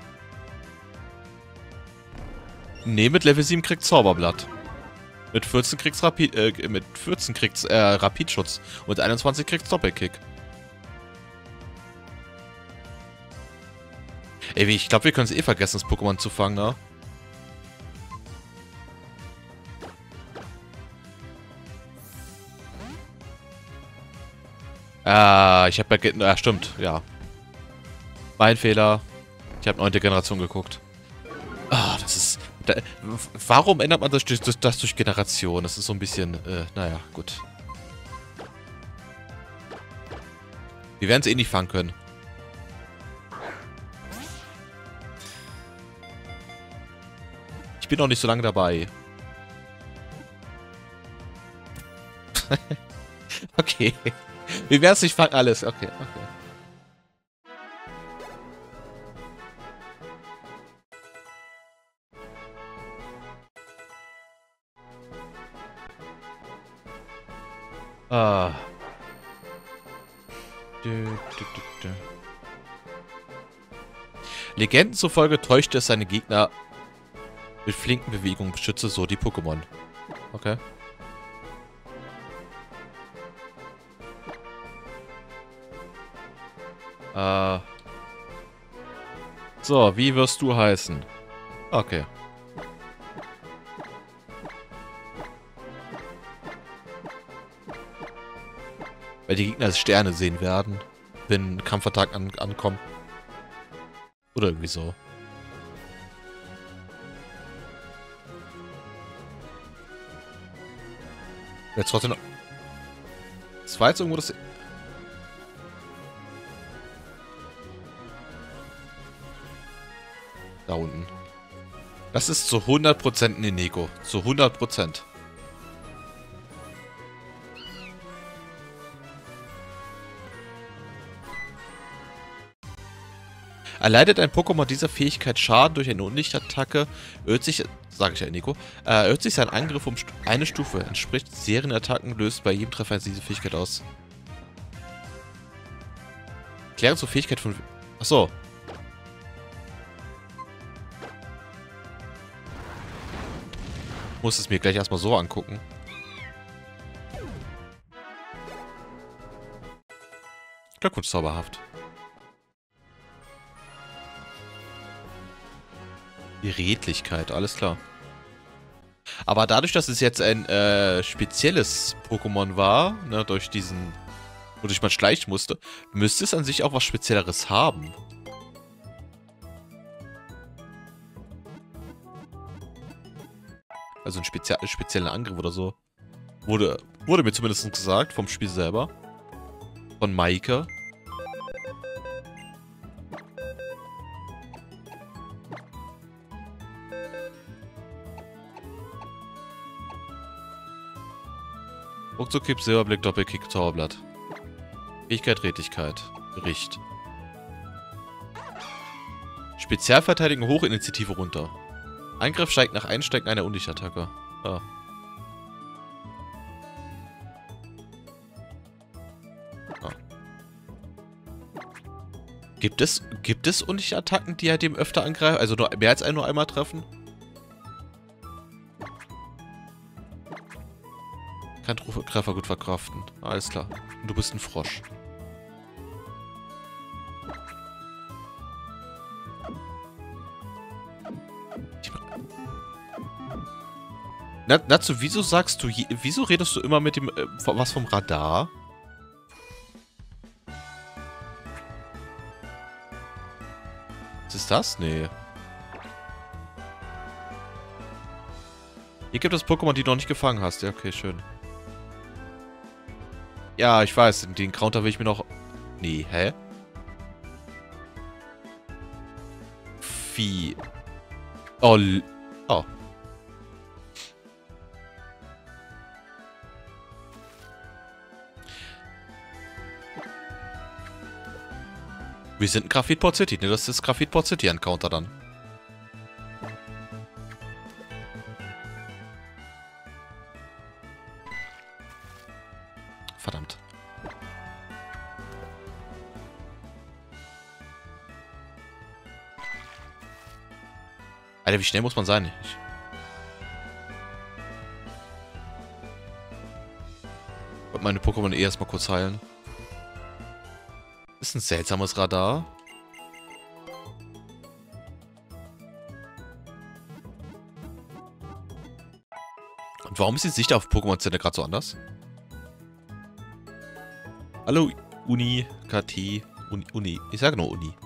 Nee, mit Level 7 kriegt Zauberblatt. Mit 14 kriegt's Rapidschutz. Und mit 21 kriegt's Doppelkick. Ey, ich glaube, wir können es eh vergessen, das Pokémon zu fangen, ne? Ah, ich habe ja... Ja, stimmt, ja. Mein Fehler. Ich habe 9. Generation geguckt. Ah, das ist... warum ändert man das durch Generation? Das ist so ein bisschen... naja, gut. Wir werden es eh nicht fangen können. Ich bin noch nicht so lange dabei. Okay. Wir werden es nicht fangen, alles. Okay, okay. Ah. Legenden zufolge täuschte es seine Gegner mit flinken Bewegungen, beschütze so die Pokémon. Okay. So, wie wirst du heißen? Okay. Weil die Gegner als Sterne sehen werden, wenn ein Kampfattack ankommt. Oder irgendwie so. Jetzt trotzdem noch... Das war jetzt irgendwo das... Da unten. Das ist zu 100% ein Inego. Zu 100%. Erleidet ein Pokémon dieser Fähigkeit Schaden durch eine Unlichtattacke, erhöht sich, sage ich ja Nico, erhöht sich sein Angriff um eine Stufe. Entspricht Serienattacken, löst bei jedem Treffer diese Fähigkeit aus. Erklärung zur Fähigkeit von... Achso. Ich muss es mir gleich erstmal so angucken. Glückwunsch, zauberhaft. Die Redlichkeit, alles klar. Aber dadurch, dass es jetzt ein spezielles Pokémon war, ne, durch diesen, wodurch man schleichen musste, müsste es an sich auch was Spezielleres haben. Also einen speziellen Angriff oder so. Wurde mir zumindest gesagt, vom Spiel selber. Von Maike. Ruckzuck, Silberblick, Doppelkick, Zauberblatt. Fähigkeit, Redlichkeit. Gericht. Spezialverteidigung hoch, Initiative runter. Angriff steigt nach Einstecken einer Unlichtattacke. Ah. Ah. Gibt es Unlichtattacken, die halt dem öfter angreifen? Also nur mehr als nur einmal treffen? Kann Treffer gut verkraften. Alles klar. Und du bist ein Frosch. Natsu, wieso sagst du, wieso redest du immer mit dem, was vom Radar? Was ist das? Nee. Hier gibt es Pokémon, die du noch nicht gefangen hast. Ja, okay, schön. Ja, ich weiß, den Counter will ich mir noch... Nee, hä? Wie? Oh, oh. Wir sind in Graphitport City, ne? Das ist Graphitport City Encounter dann. Verdammt. Alter, wie schnell muss man sein? Ich wollte meine Pokémon eh erstmal kurz heilen. Ist ein seltsames Radar. Und warum ist die Sicht auf Pokémon Center gerade so anders? Hallo, Uni, KT, Uni. Ich sage nur Uni.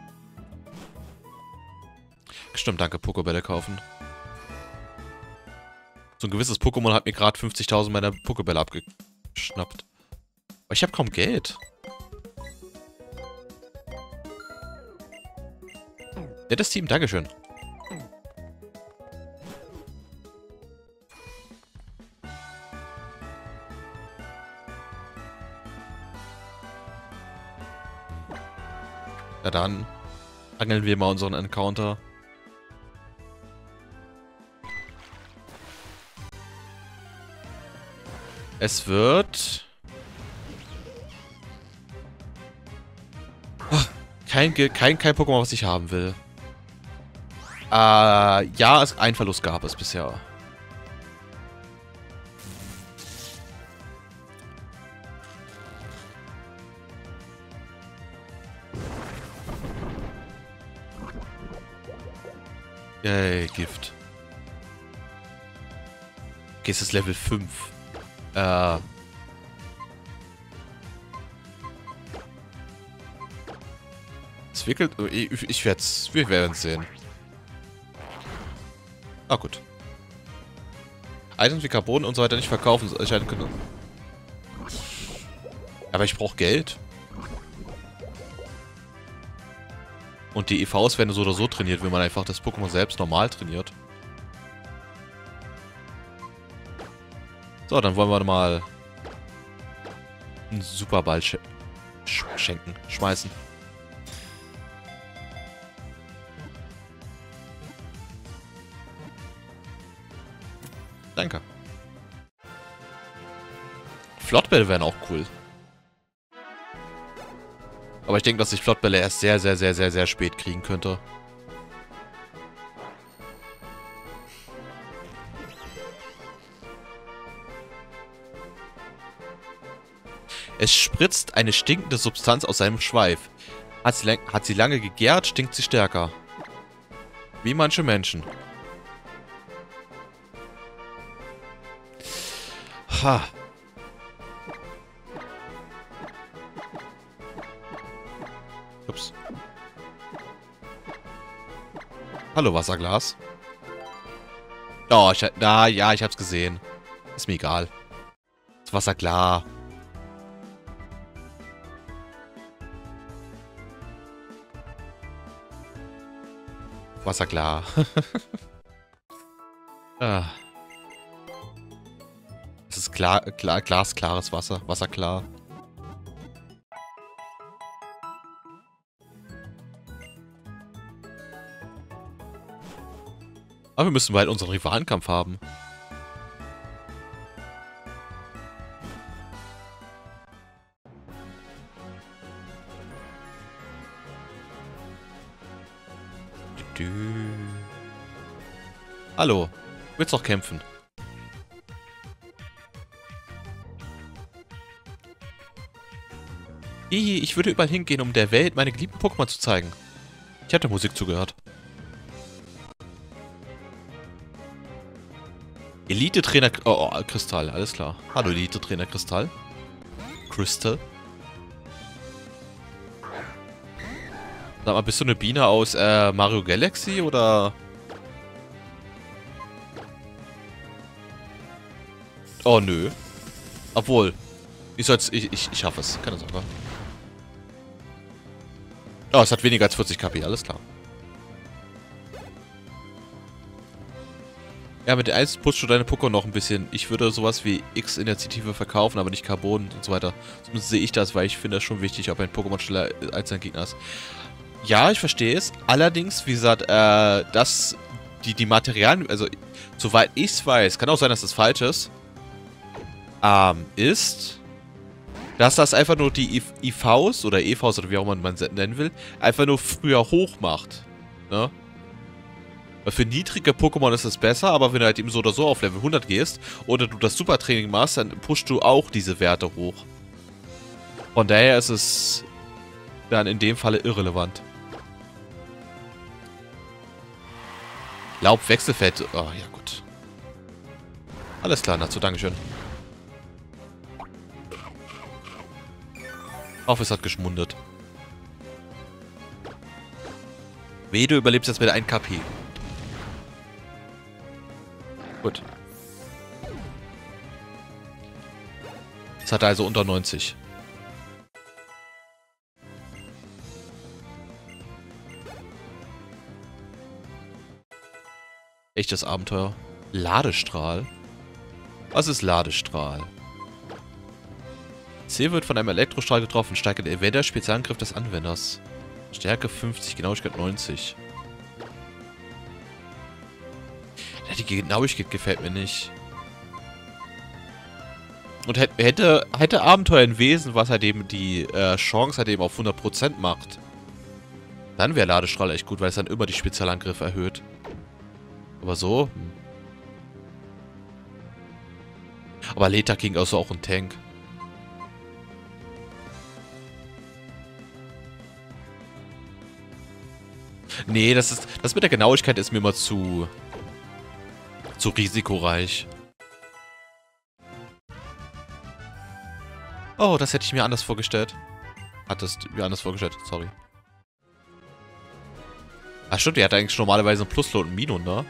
Stimmt, danke, Pokébälle kaufen. So ein gewisses Pokémon hat mir gerade 50.000 meiner Pokébälle abgeschnappt. Aber ich habe kaum Geld. Nettes Team, dankeschön. Na dann angeln wir mal unseren Encounter. Es wird... Kein Pokémon, was ich haben will. Ja, ein Verlust gab es bisher. Yay, Gift. Okay, es ist Level 5. Es wickelt... Wir werden es sehen. Ah, gut. Items wie Carbon und so weiter nicht verkaufen. Aber ich brauche Geld. Und die EVs werden so oder so trainiert, wenn man einfach das Pokémon selbst normal trainiert. So, dann wollen wir mal einen Superball schmeißen. Danke. Flottbälle wären auch cool. Aber ich denke, dass ich Flottbälle erst sehr spät kriegen könnte. Es spritzt eine stinkende Substanz aus seinem Schweif. Hat sie lange gegärt, stinkt sie stärker. Wie manche Menschen. Ha. Ups. Hallo, Wasserglas. Oh, ja, ich hab's gesehen. Ist mir egal. Das Wasser klar. Wasser klar. Ah. Es ist glasklares Wasser. Wasserklar. Aber wir müssen bald unseren Rivalenkampf haben. Hallo, willst doch kämpfen? Hihi, ich würde überall hingehen, um der Welt meine geliebten Pokémon zu zeigen. Ich habe der Musik zugehört. Elite-Trainer... Oh, Kristall, alles klar. Hallo, Elite-Trainer Kristall. Crystal. Sag mal, bist du eine Biene aus Mario Galaxy, oder... Oh, nö. Obwohl. Ich schaffe es. Keine Sorge. Oh, es hat weniger als 40 KP. Alles klar. Ja, mit der Eis pusht du deine Pokémon noch ein bisschen. Ich würde sowas wie X-Initiative verkaufen, aber nicht Carbon und so weiter. Zumindest sehe ich das, weil ich finde das schon wichtig, ob ein Pokémon schneller als sein Gegner ist. Ja, ich verstehe es. Allerdings, wie gesagt, dass die Materialien, also soweit ich es weiß, kann auch sein, dass das falsch ist, ist, dass das einfach nur die IVs oder EVs oder wie auch immer man es nennen will, einfach nur früher hoch macht. Ne? Weil für niedrige Pokémon ist es besser, aber wenn du halt eben so oder so auf Level 100 gehst oder du das Supertraining machst, dann pushst du auch diese Werte hoch. Von daher ist es dann in dem Falle irrelevant. Laubwechselfeld. Oh, ja gut. Alles klar, dazu, Dankeschön. Hoffe, es hat geschmundet. Weh, du überlebst jetzt mit 1 KP. Gut. Das hat er also unter 90. Echtes Abenteuer. Ladestrahl? Was ist Ladestrahl? Ziel wird von einem Elektrostrahl getroffen. Steigert eventuell Spezialangriff des Anwenders. Stärke 50, Genauigkeit 90. Ja, die Genauigkeit gefällt mir nicht. Und hätte Abenteuer ein Wesen, was halt eben die Chance halt eben auf 100% macht, dann wäre Ladestrahl echt gut, weil es dann immer die Spezialangriffe erhöht. Aber so? Aber Leta King ist auch ein Tank. Nee, das mit der Genauigkeit ist mir immer zu risikoreich. Oh, das hätte ich mir anders vorgestellt. Hattest du mir anders vorgestellt, sorry. Ach stimmt, der hat eigentlich normalerweise ein Pluslohn und ein Minus, ne?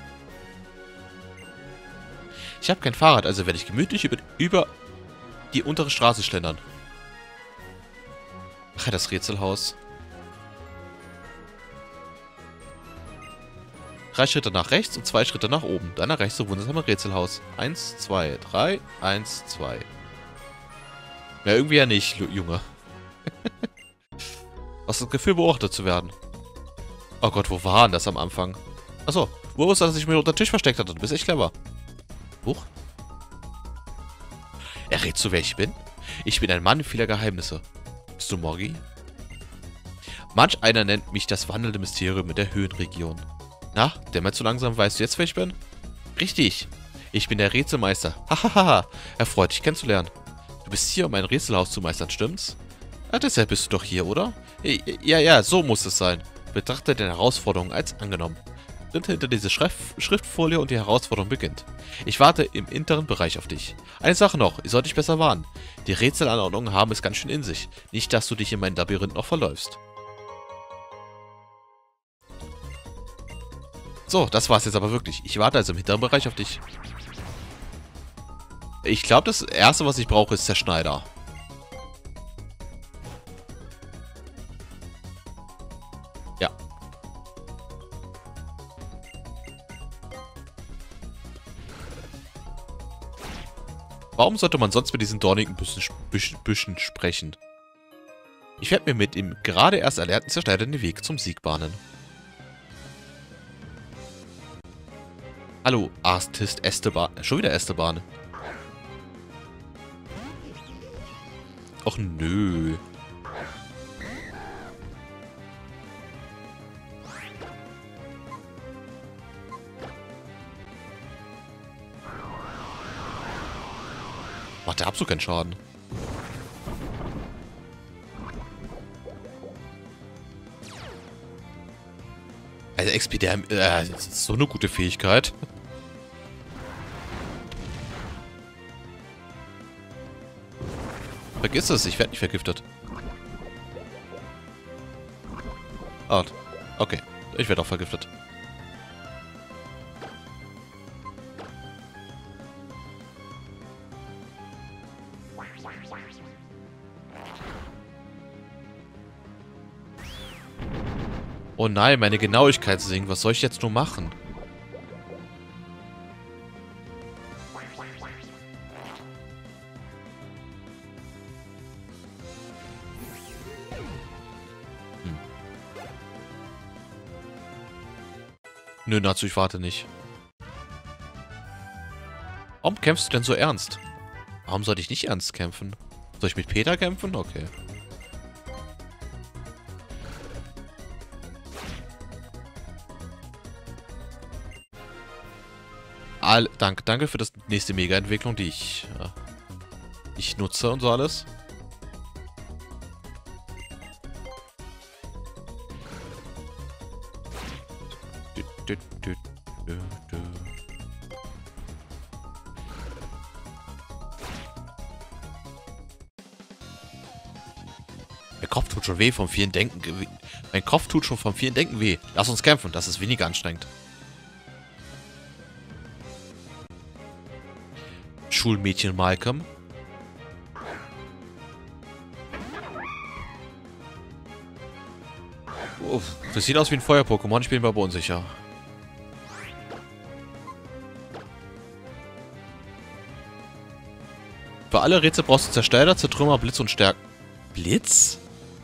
Ich habe kein Fahrrad, also werde ich gemütlich über die untere Straße schlendern. Ach ja, das Rätselhaus. 3 Schritte nach rechts und 2 Schritte nach oben. Dann nach rechts zum wundersamen Rätselhaus. 1, 2, 3, 1, 2. Ja, irgendwie ja nicht, Junge. Was das Gefühl, beobachtet zu werden. Oh Gott, wo war denn das am Anfang? Achso, wo wusste, dass ich mich unter den Tisch versteckt hatte? Du bist echt clever. Huch. Errätst du, wer ich bin? Ich bin ein Mann vieler Geheimnisse. Bist du Morgi? Manch einer nennt mich das wandelnde Mysterium in der Höhenregion. Na, dämmert zu langsam, weißt du jetzt, wer ich bin? Richtig. Ich bin der Rätselmeister. Hahaha. Erfreut, dich kennenzulernen. Du bist hier, um ein Rätselhaus zu meistern, stimmt's? Ja, deshalb bist du doch hier, oder? Ja, so muss es sein. Betrachte deine Herausforderung als angenommen. Tritt hinter diese Schriftfolie und die Herausforderung beginnt. Ich warte im hinteren Bereich auf dich. Eine Sache noch, ich sollte dich besser warnen. Die Rätselanordnungen haben es ganz schön in sich. Nicht, dass du dich in mein Labyrinth noch verläufst. So, das war's jetzt aber wirklich. Ich warte also im hinteren Bereich auf dich. Ich glaube, das Erste, was ich brauche, ist der Schneider. Ja. Warum sollte man sonst mit diesen dornigen Büschen sprechen? Ich werde mir mit dem gerade erst erlernten Zerschneider den Weg zum Sieg bahnen. Hallo, Artist Esteban. Schon wieder Esteban. Och nö. Macht der absolut keinen Schaden. Also Expedia, das ist so eine gute Fähigkeit. Vergiss es, ich werde nicht vergiftet. Ah, okay. Ich werde auch vergiftet. Oh nein, meine Genauigkeit sinkt. Was soll ich jetzt nur machen? Nö, Natsu, ich warte nicht. Warum kämpfst du denn so ernst? Warum sollte ich nicht ernst kämpfen? Soll ich mit Peter kämpfen? Okay. Danke für das nächste Mega-Entwicklung, die ich nutze und so alles. Der Kopf tut schon weh vom vielen Denken. Mein Kopf tut schon vom vielen Denken weh. Lass uns kämpfen, das ist weniger anstrengend. Schulmädchen Malcolm. Uff, das sieht aus wie ein Feuer-Pokémon, ich bin mir aber unsicher. Für alle Rätsel brauchst du Zersteiler, Zertrümmer, Blitz und Stärken. Blitz?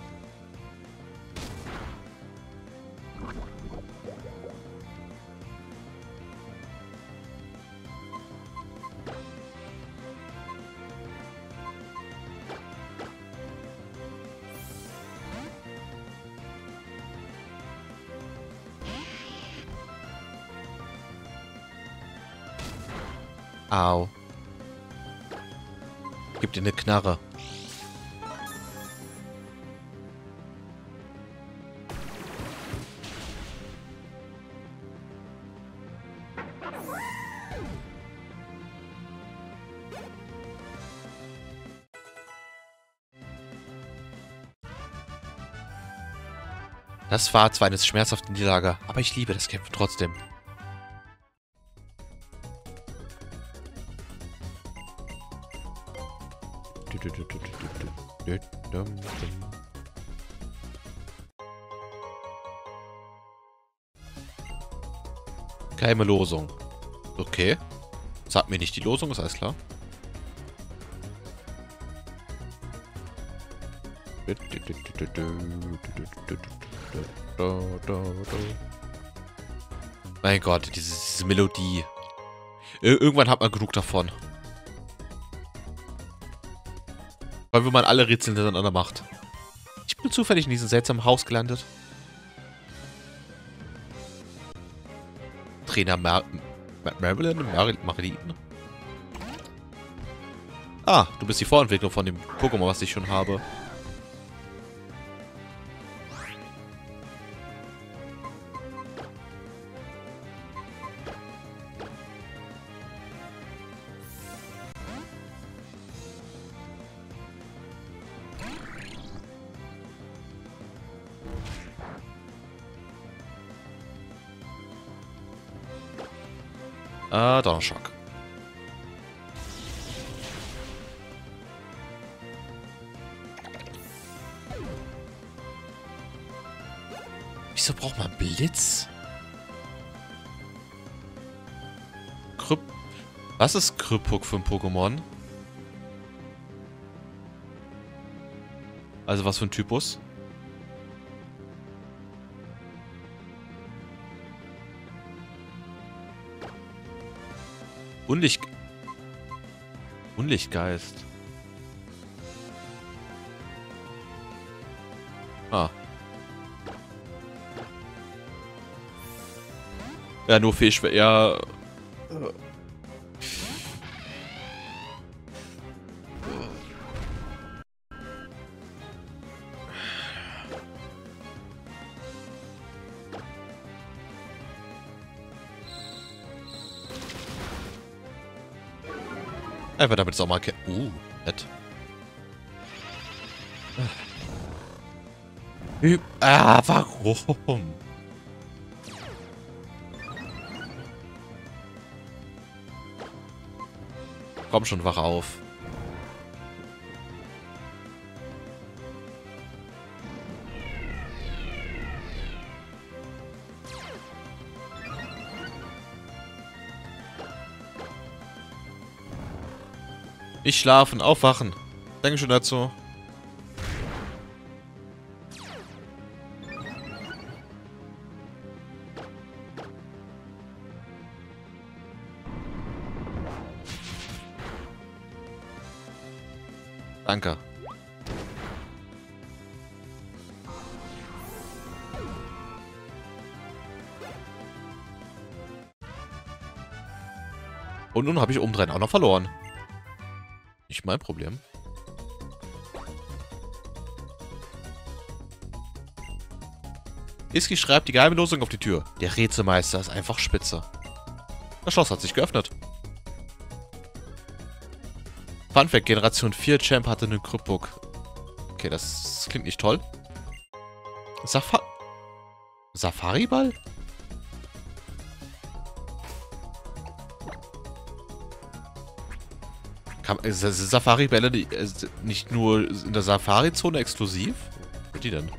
Au. Gib dir eine Knarre. Das war zwar eine schmerzhafte Niederlage, aber ich liebe das Kämpfen trotzdem. Geheime Losung. Okay. Sag mir nicht die Losung, ist alles klar. Mein Gott, diese Melodie. Irgendwann hat man genug davon. Weil wenn man alle Rätsel hintereinander macht. Ich bin zufällig in diesem seltsamen Haus gelandet. Trainer Marilyn? Ah, du bist die Vorentwicklung von dem Pokémon, was ich schon habe. Donnerschock. Wieso braucht man Blitz? Was ist Krypuk für ein Pokémon? Also was für ein Typus? Unlichtgeist. Ah. Ja, nur Fisch wäre eher... Einfach damit es auch mal... Nett. Warum? Komm schon, wach auf. Nicht schlafen, aufwachen. Dankeschön dazu. Danke. Und nun habe ich obendrein auch noch verloren. Nicht mein Problem. Iski schreibt die geheime Losung auf die Tür. Der Rätselmeister ist einfach spitze. Das Schloss hat sich geöffnet. Funfact, Generation 4 Champ hatte einen Cryptbook. Okay, das klingt nicht toll. Safari-Ball? Sind Safari-Bälle nicht nur in der Safari-Zone exklusiv? Was sind die denn?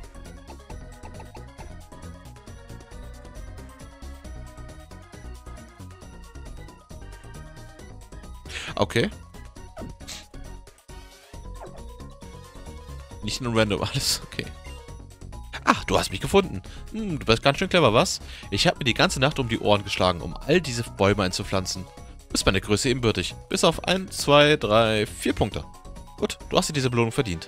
Okay. Nicht nur random, alles okay. Ach, du hast mich gefunden. Du bist ganz schön clever, was? Ich habe mir die ganze Nacht um die Ohren geschlagen, um all diese Bäume einzupflanzen. Du bist meine Größe ebenbürtig. Bis auf 1, 2, 3, 4 Punkte. Gut, du hast dir diese Belohnung verdient.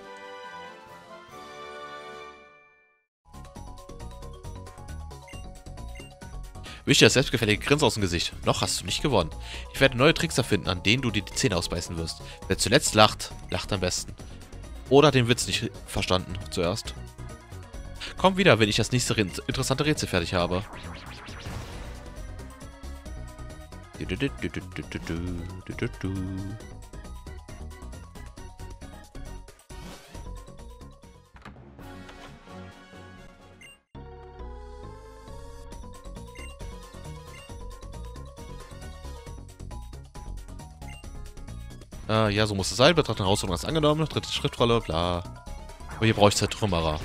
Wisch dir das selbstgefällige Grinsen aus dem Gesicht. Noch hast du nicht gewonnen. Ich werde neue Tricks erfinden, an denen du dir die Zähne ausbeißen wirst. Wer zuletzt lacht, lacht am besten. Oder den Witz nicht verstanden zuerst. Komm wieder, wenn ich das nächste interessante Rätsel fertig habe. Ja, so muss es sein. Betrachten Herausforderung als angenommen. Dritte Schriftrolle, bla. Aber hier brauche ich halt Trümmerer.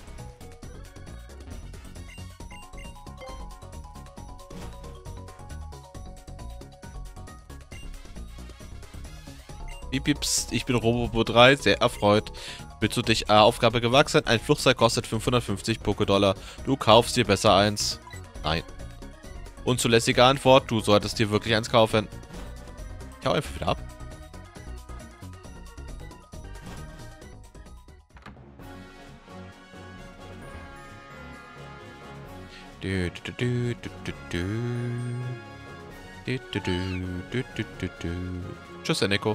Pips, ich bin Robo 3, sehr erfreut. Willst du dich Aufgabe gewachsen? Ein Flugzeug kostet 550 Pokédollar. Du kaufst dir besser eins. Nein. Unzulässige Antwort, du solltest dir wirklich eins kaufen. Ich hau einfach wieder ab. Tschüss, Eneko.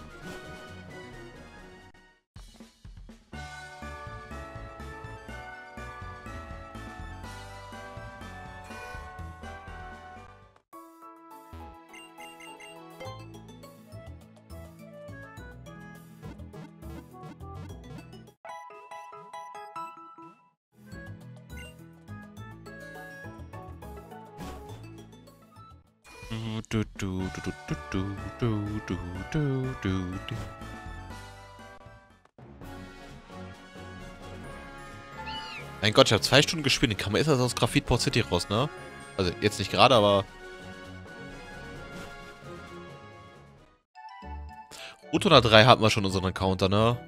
Mein Gott, ich habe 2 Stunden gespielt. Die Kamera ist also aus Graphitport City raus, ne? Also jetzt nicht gerade, aber... Route 103 hatten wir schon unseren Encounter, ne?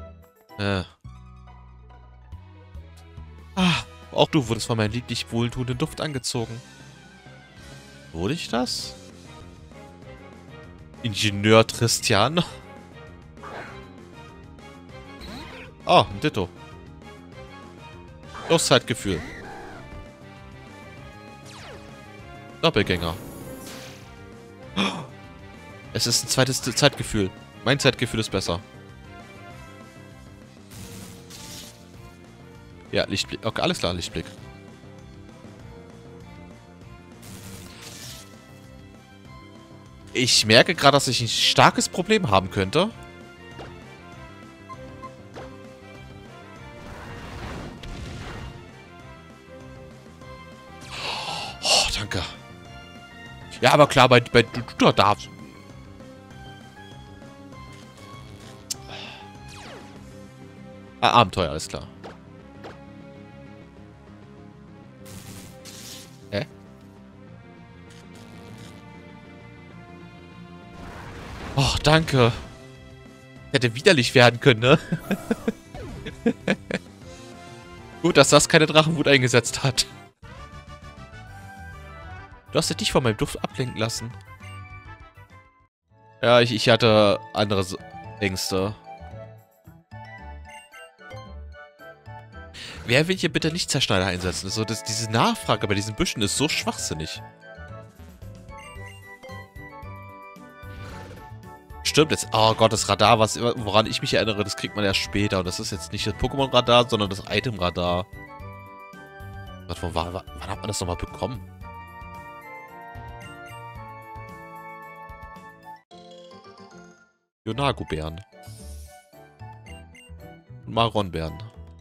Ah, auch du wurdest von meinem lieblich wohltuenden Duft angezogen. Wurde ich das? Ingenieur Tristian? Oh, ein Ditto. Los, Zeitgefühl. Doppelgänger. Es ist ein zweites Zeitgefühl. Mein Zeitgefühl ist besser. Ja, Lichtblick. Okay, alles klar, Lichtblick. Ich merke gerade, dass ich ein starkes Problem haben könnte. Oh, danke. Ja, aber klar, bei du darfst. Abenteuer, alles klar. Hä? Oh, danke. Hätte widerlich werden können, ne? Gut, dass das keine Drachenwut eingesetzt hat. Du hast dich von meinem Duft ablenken lassen. Ja, ich hatte andere Ängste. Wer will hier bitte Lichtzerschneider einsetzen? So, diese Nachfrage bei diesen Büschen ist so schwachsinnig. Stimmt jetzt. Oh Gott, das Radar, woran ich mich erinnere, das kriegt man erst später. Und das ist jetzt nicht das Pokémon-Radar, sondern das Item-Radar. Gott, wann hat man das nochmal bekommen? Yonagu-Bären. Und Maron-Bären.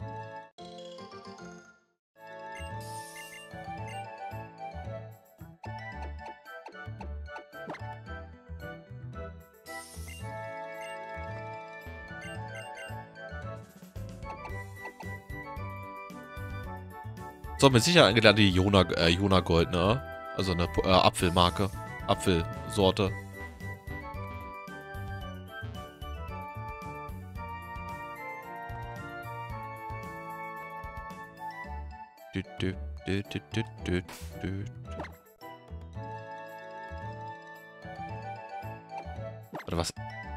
So, mit Sicherheit eingeladen die Jona Gold, ne? Also eine Apfelmarke. Apfelsorte. Oder was?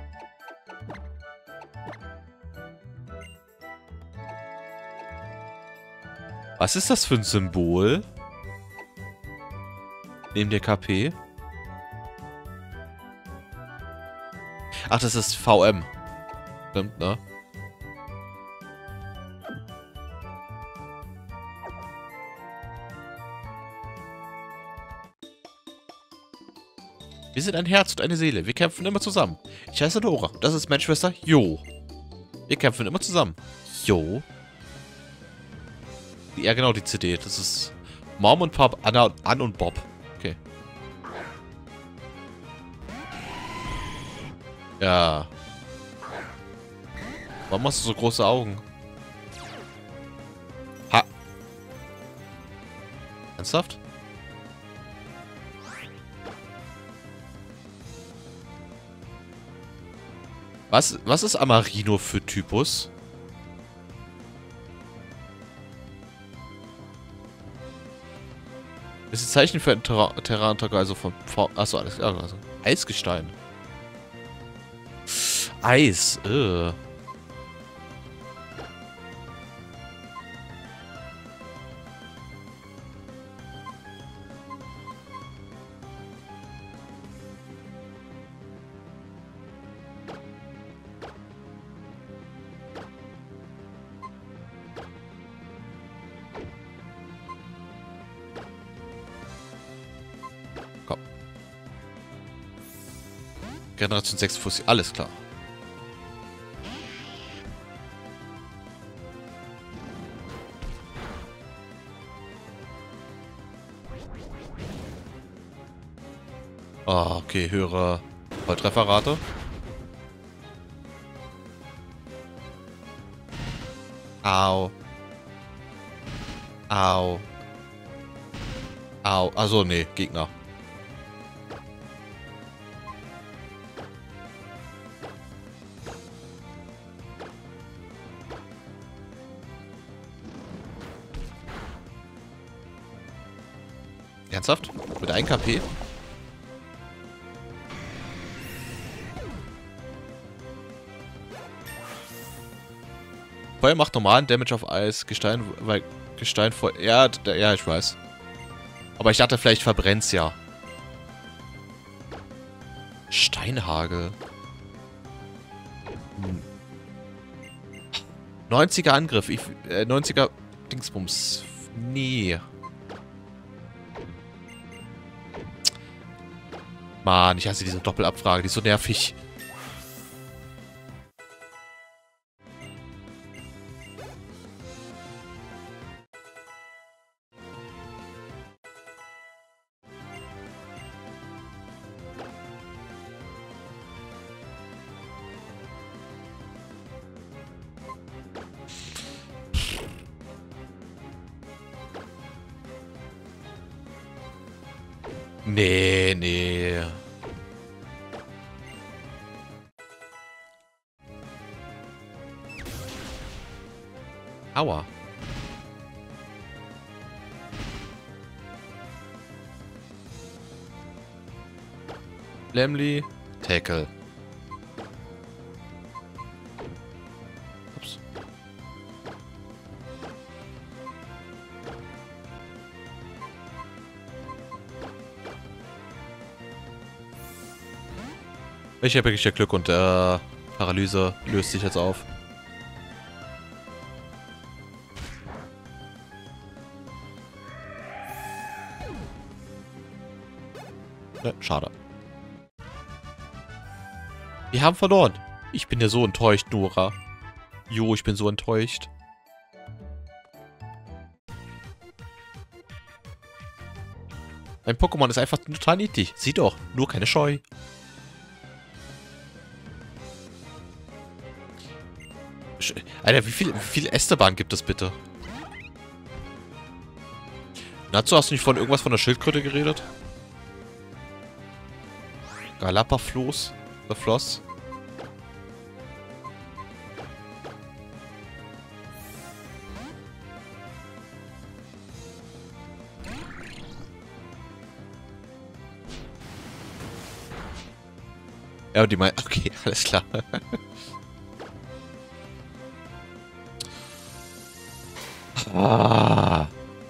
Was ist das für ein Symbol? Neben der KP? Ach, das ist VM. Stimmt, ne? Wir sind ein Herz und eine Seele. Wir kämpfen immer zusammen. Ich heiße Dora. Das ist meine Schwester Jo. Wir kämpfen immer zusammen. Jo. Ja, genau, die CD. Das ist Mom und Pop, Ann und Bob. Okay. Ja. Warum hast du so große Augen? Ha. Ernsthaft? Was ist Amarino für Typus? Das ist ein Zeichen für ein Terrantager, also von... Achso, alles klar. Also Eisgestein. Eis. Komm. Generation 6 Fussi. Alles klar. Ah, okay, höhere Volltrefferrate. Au. Au. Au. Also, nee, Gegner. Ernsthaft? Mit 1 KP? Feuer macht normalen Damage auf Eis. Gestein, weil Gestein voll... Ja, ja, ich weiß. Aber ich dachte, vielleicht verbrennt's ja. Steinhagel. 90er Angriff. 90er Dingsbums. Nee. Mann, ich hasse diese Doppelabfrage. Die ist so nervig. Nee, nee. Aua. Lemli. Tackle. Ups. Ich habe wirklich Glück und Paralyse löst sich jetzt auf. Ne, schade. Wir haben verloren. Ich bin ja so enttäuscht, Nora. Jo, ich bin so enttäuscht. Mein Pokémon ist einfach total niedlich. Sieh doch, nur keine Scheu. Alter, wie viel Ästebahn gibt es bitte? Natsu, hast du nicht von irgendwas von der Schildkröte geredet? Galapafloß? Der Floss? Ja, und die meinen... Okay, alles klar. Ah.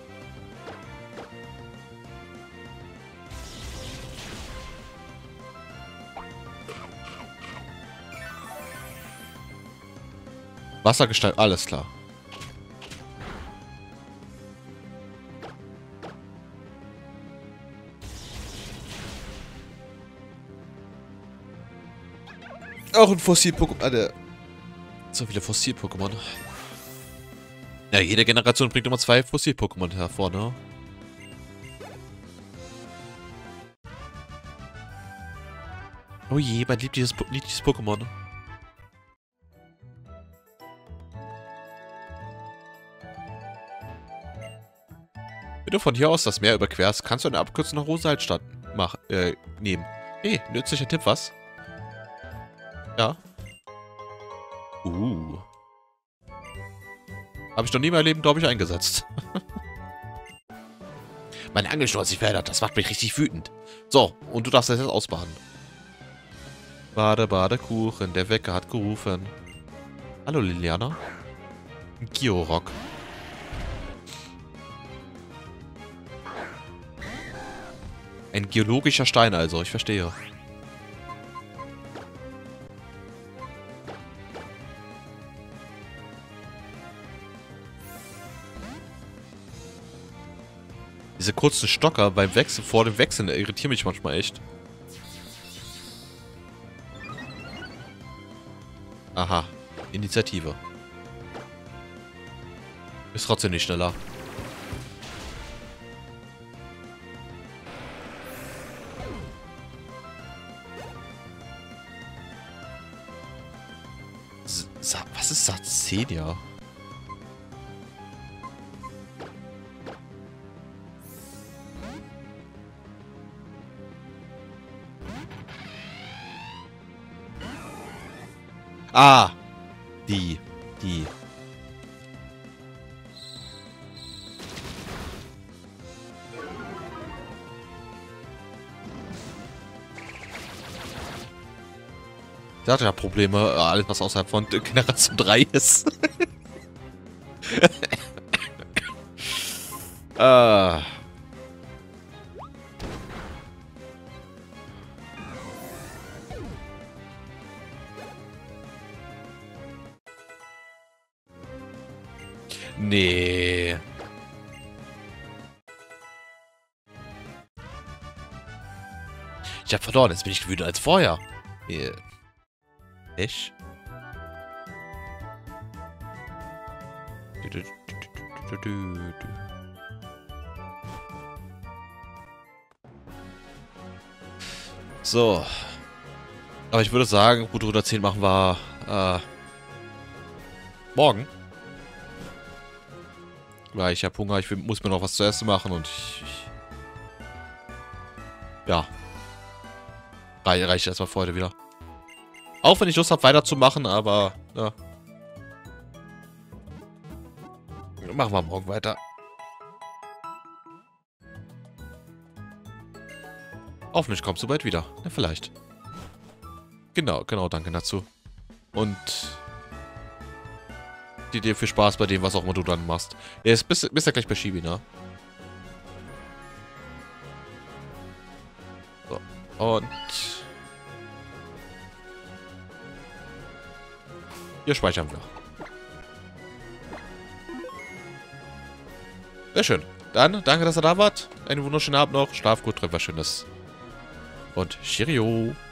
Wassergestein, alles klar. Auch ein Fossil-Pokémon. Alter. So viele Fossil-Pokémon. Ja, jede Generation bringt immer 2 Fossil-Pokémon hervor, ne? Oh je, mein niedliches Pokémon. Wenn du von hier aus das Meer überquerst, kannst du eine Abkürzung nach Rosalstadt nehmen. Hey, nützlicher Tipp, was? Ja. Habe ich noch nie in meinem Leben, glaube ich, eingesetzt. Meine Angelschnur hat sich verändert. Das macht mich richtig wütend. So, und du darfst das jetzt ausbaden. Bade, Bade, Kuchen. Der Wecker hat gerufen. Hallo, Liliana. Giorock. Ein geologischer Stein also, ich verstehe. Diese kurzen Stocker beim Wechsel, vor dem Wechseln, irritieren mich manchmal echt. Aha. Initiative. Ist trotzdem nicht schneller. Was ist Satzenia? Ah! Die. Der hat ja Probleme, alles was außerhalb von Generation 3 ist. Nee. Ich hab verloren, jetzt bin ich wütender als vorher. Echt? So. Aber ich würde sagen, Route 110 machen wir morgen. Weil ich habe Hunger, muss mir noch was zu essen machen und ja. Reicht erstmal für heute wieder. Auch wenn ich Lust habe weiterzumachen, aber ja. Machen wir morgen weiter. Hoffentlich kommst du bald wieder. Ja, vielleicht. Genau, danke dazu. Und dir viel Spaß bei dem, was auch immer du dann machst. Ja, jetzt bist ja gleich bei Chibi, ne? So. Und Hier speichern wir. Sehr schön. Dann, danke, dass ihr da wart. Einen wunderschönen Abend noch. Schlaf gut, träumt was Schönes. Und Cheerio.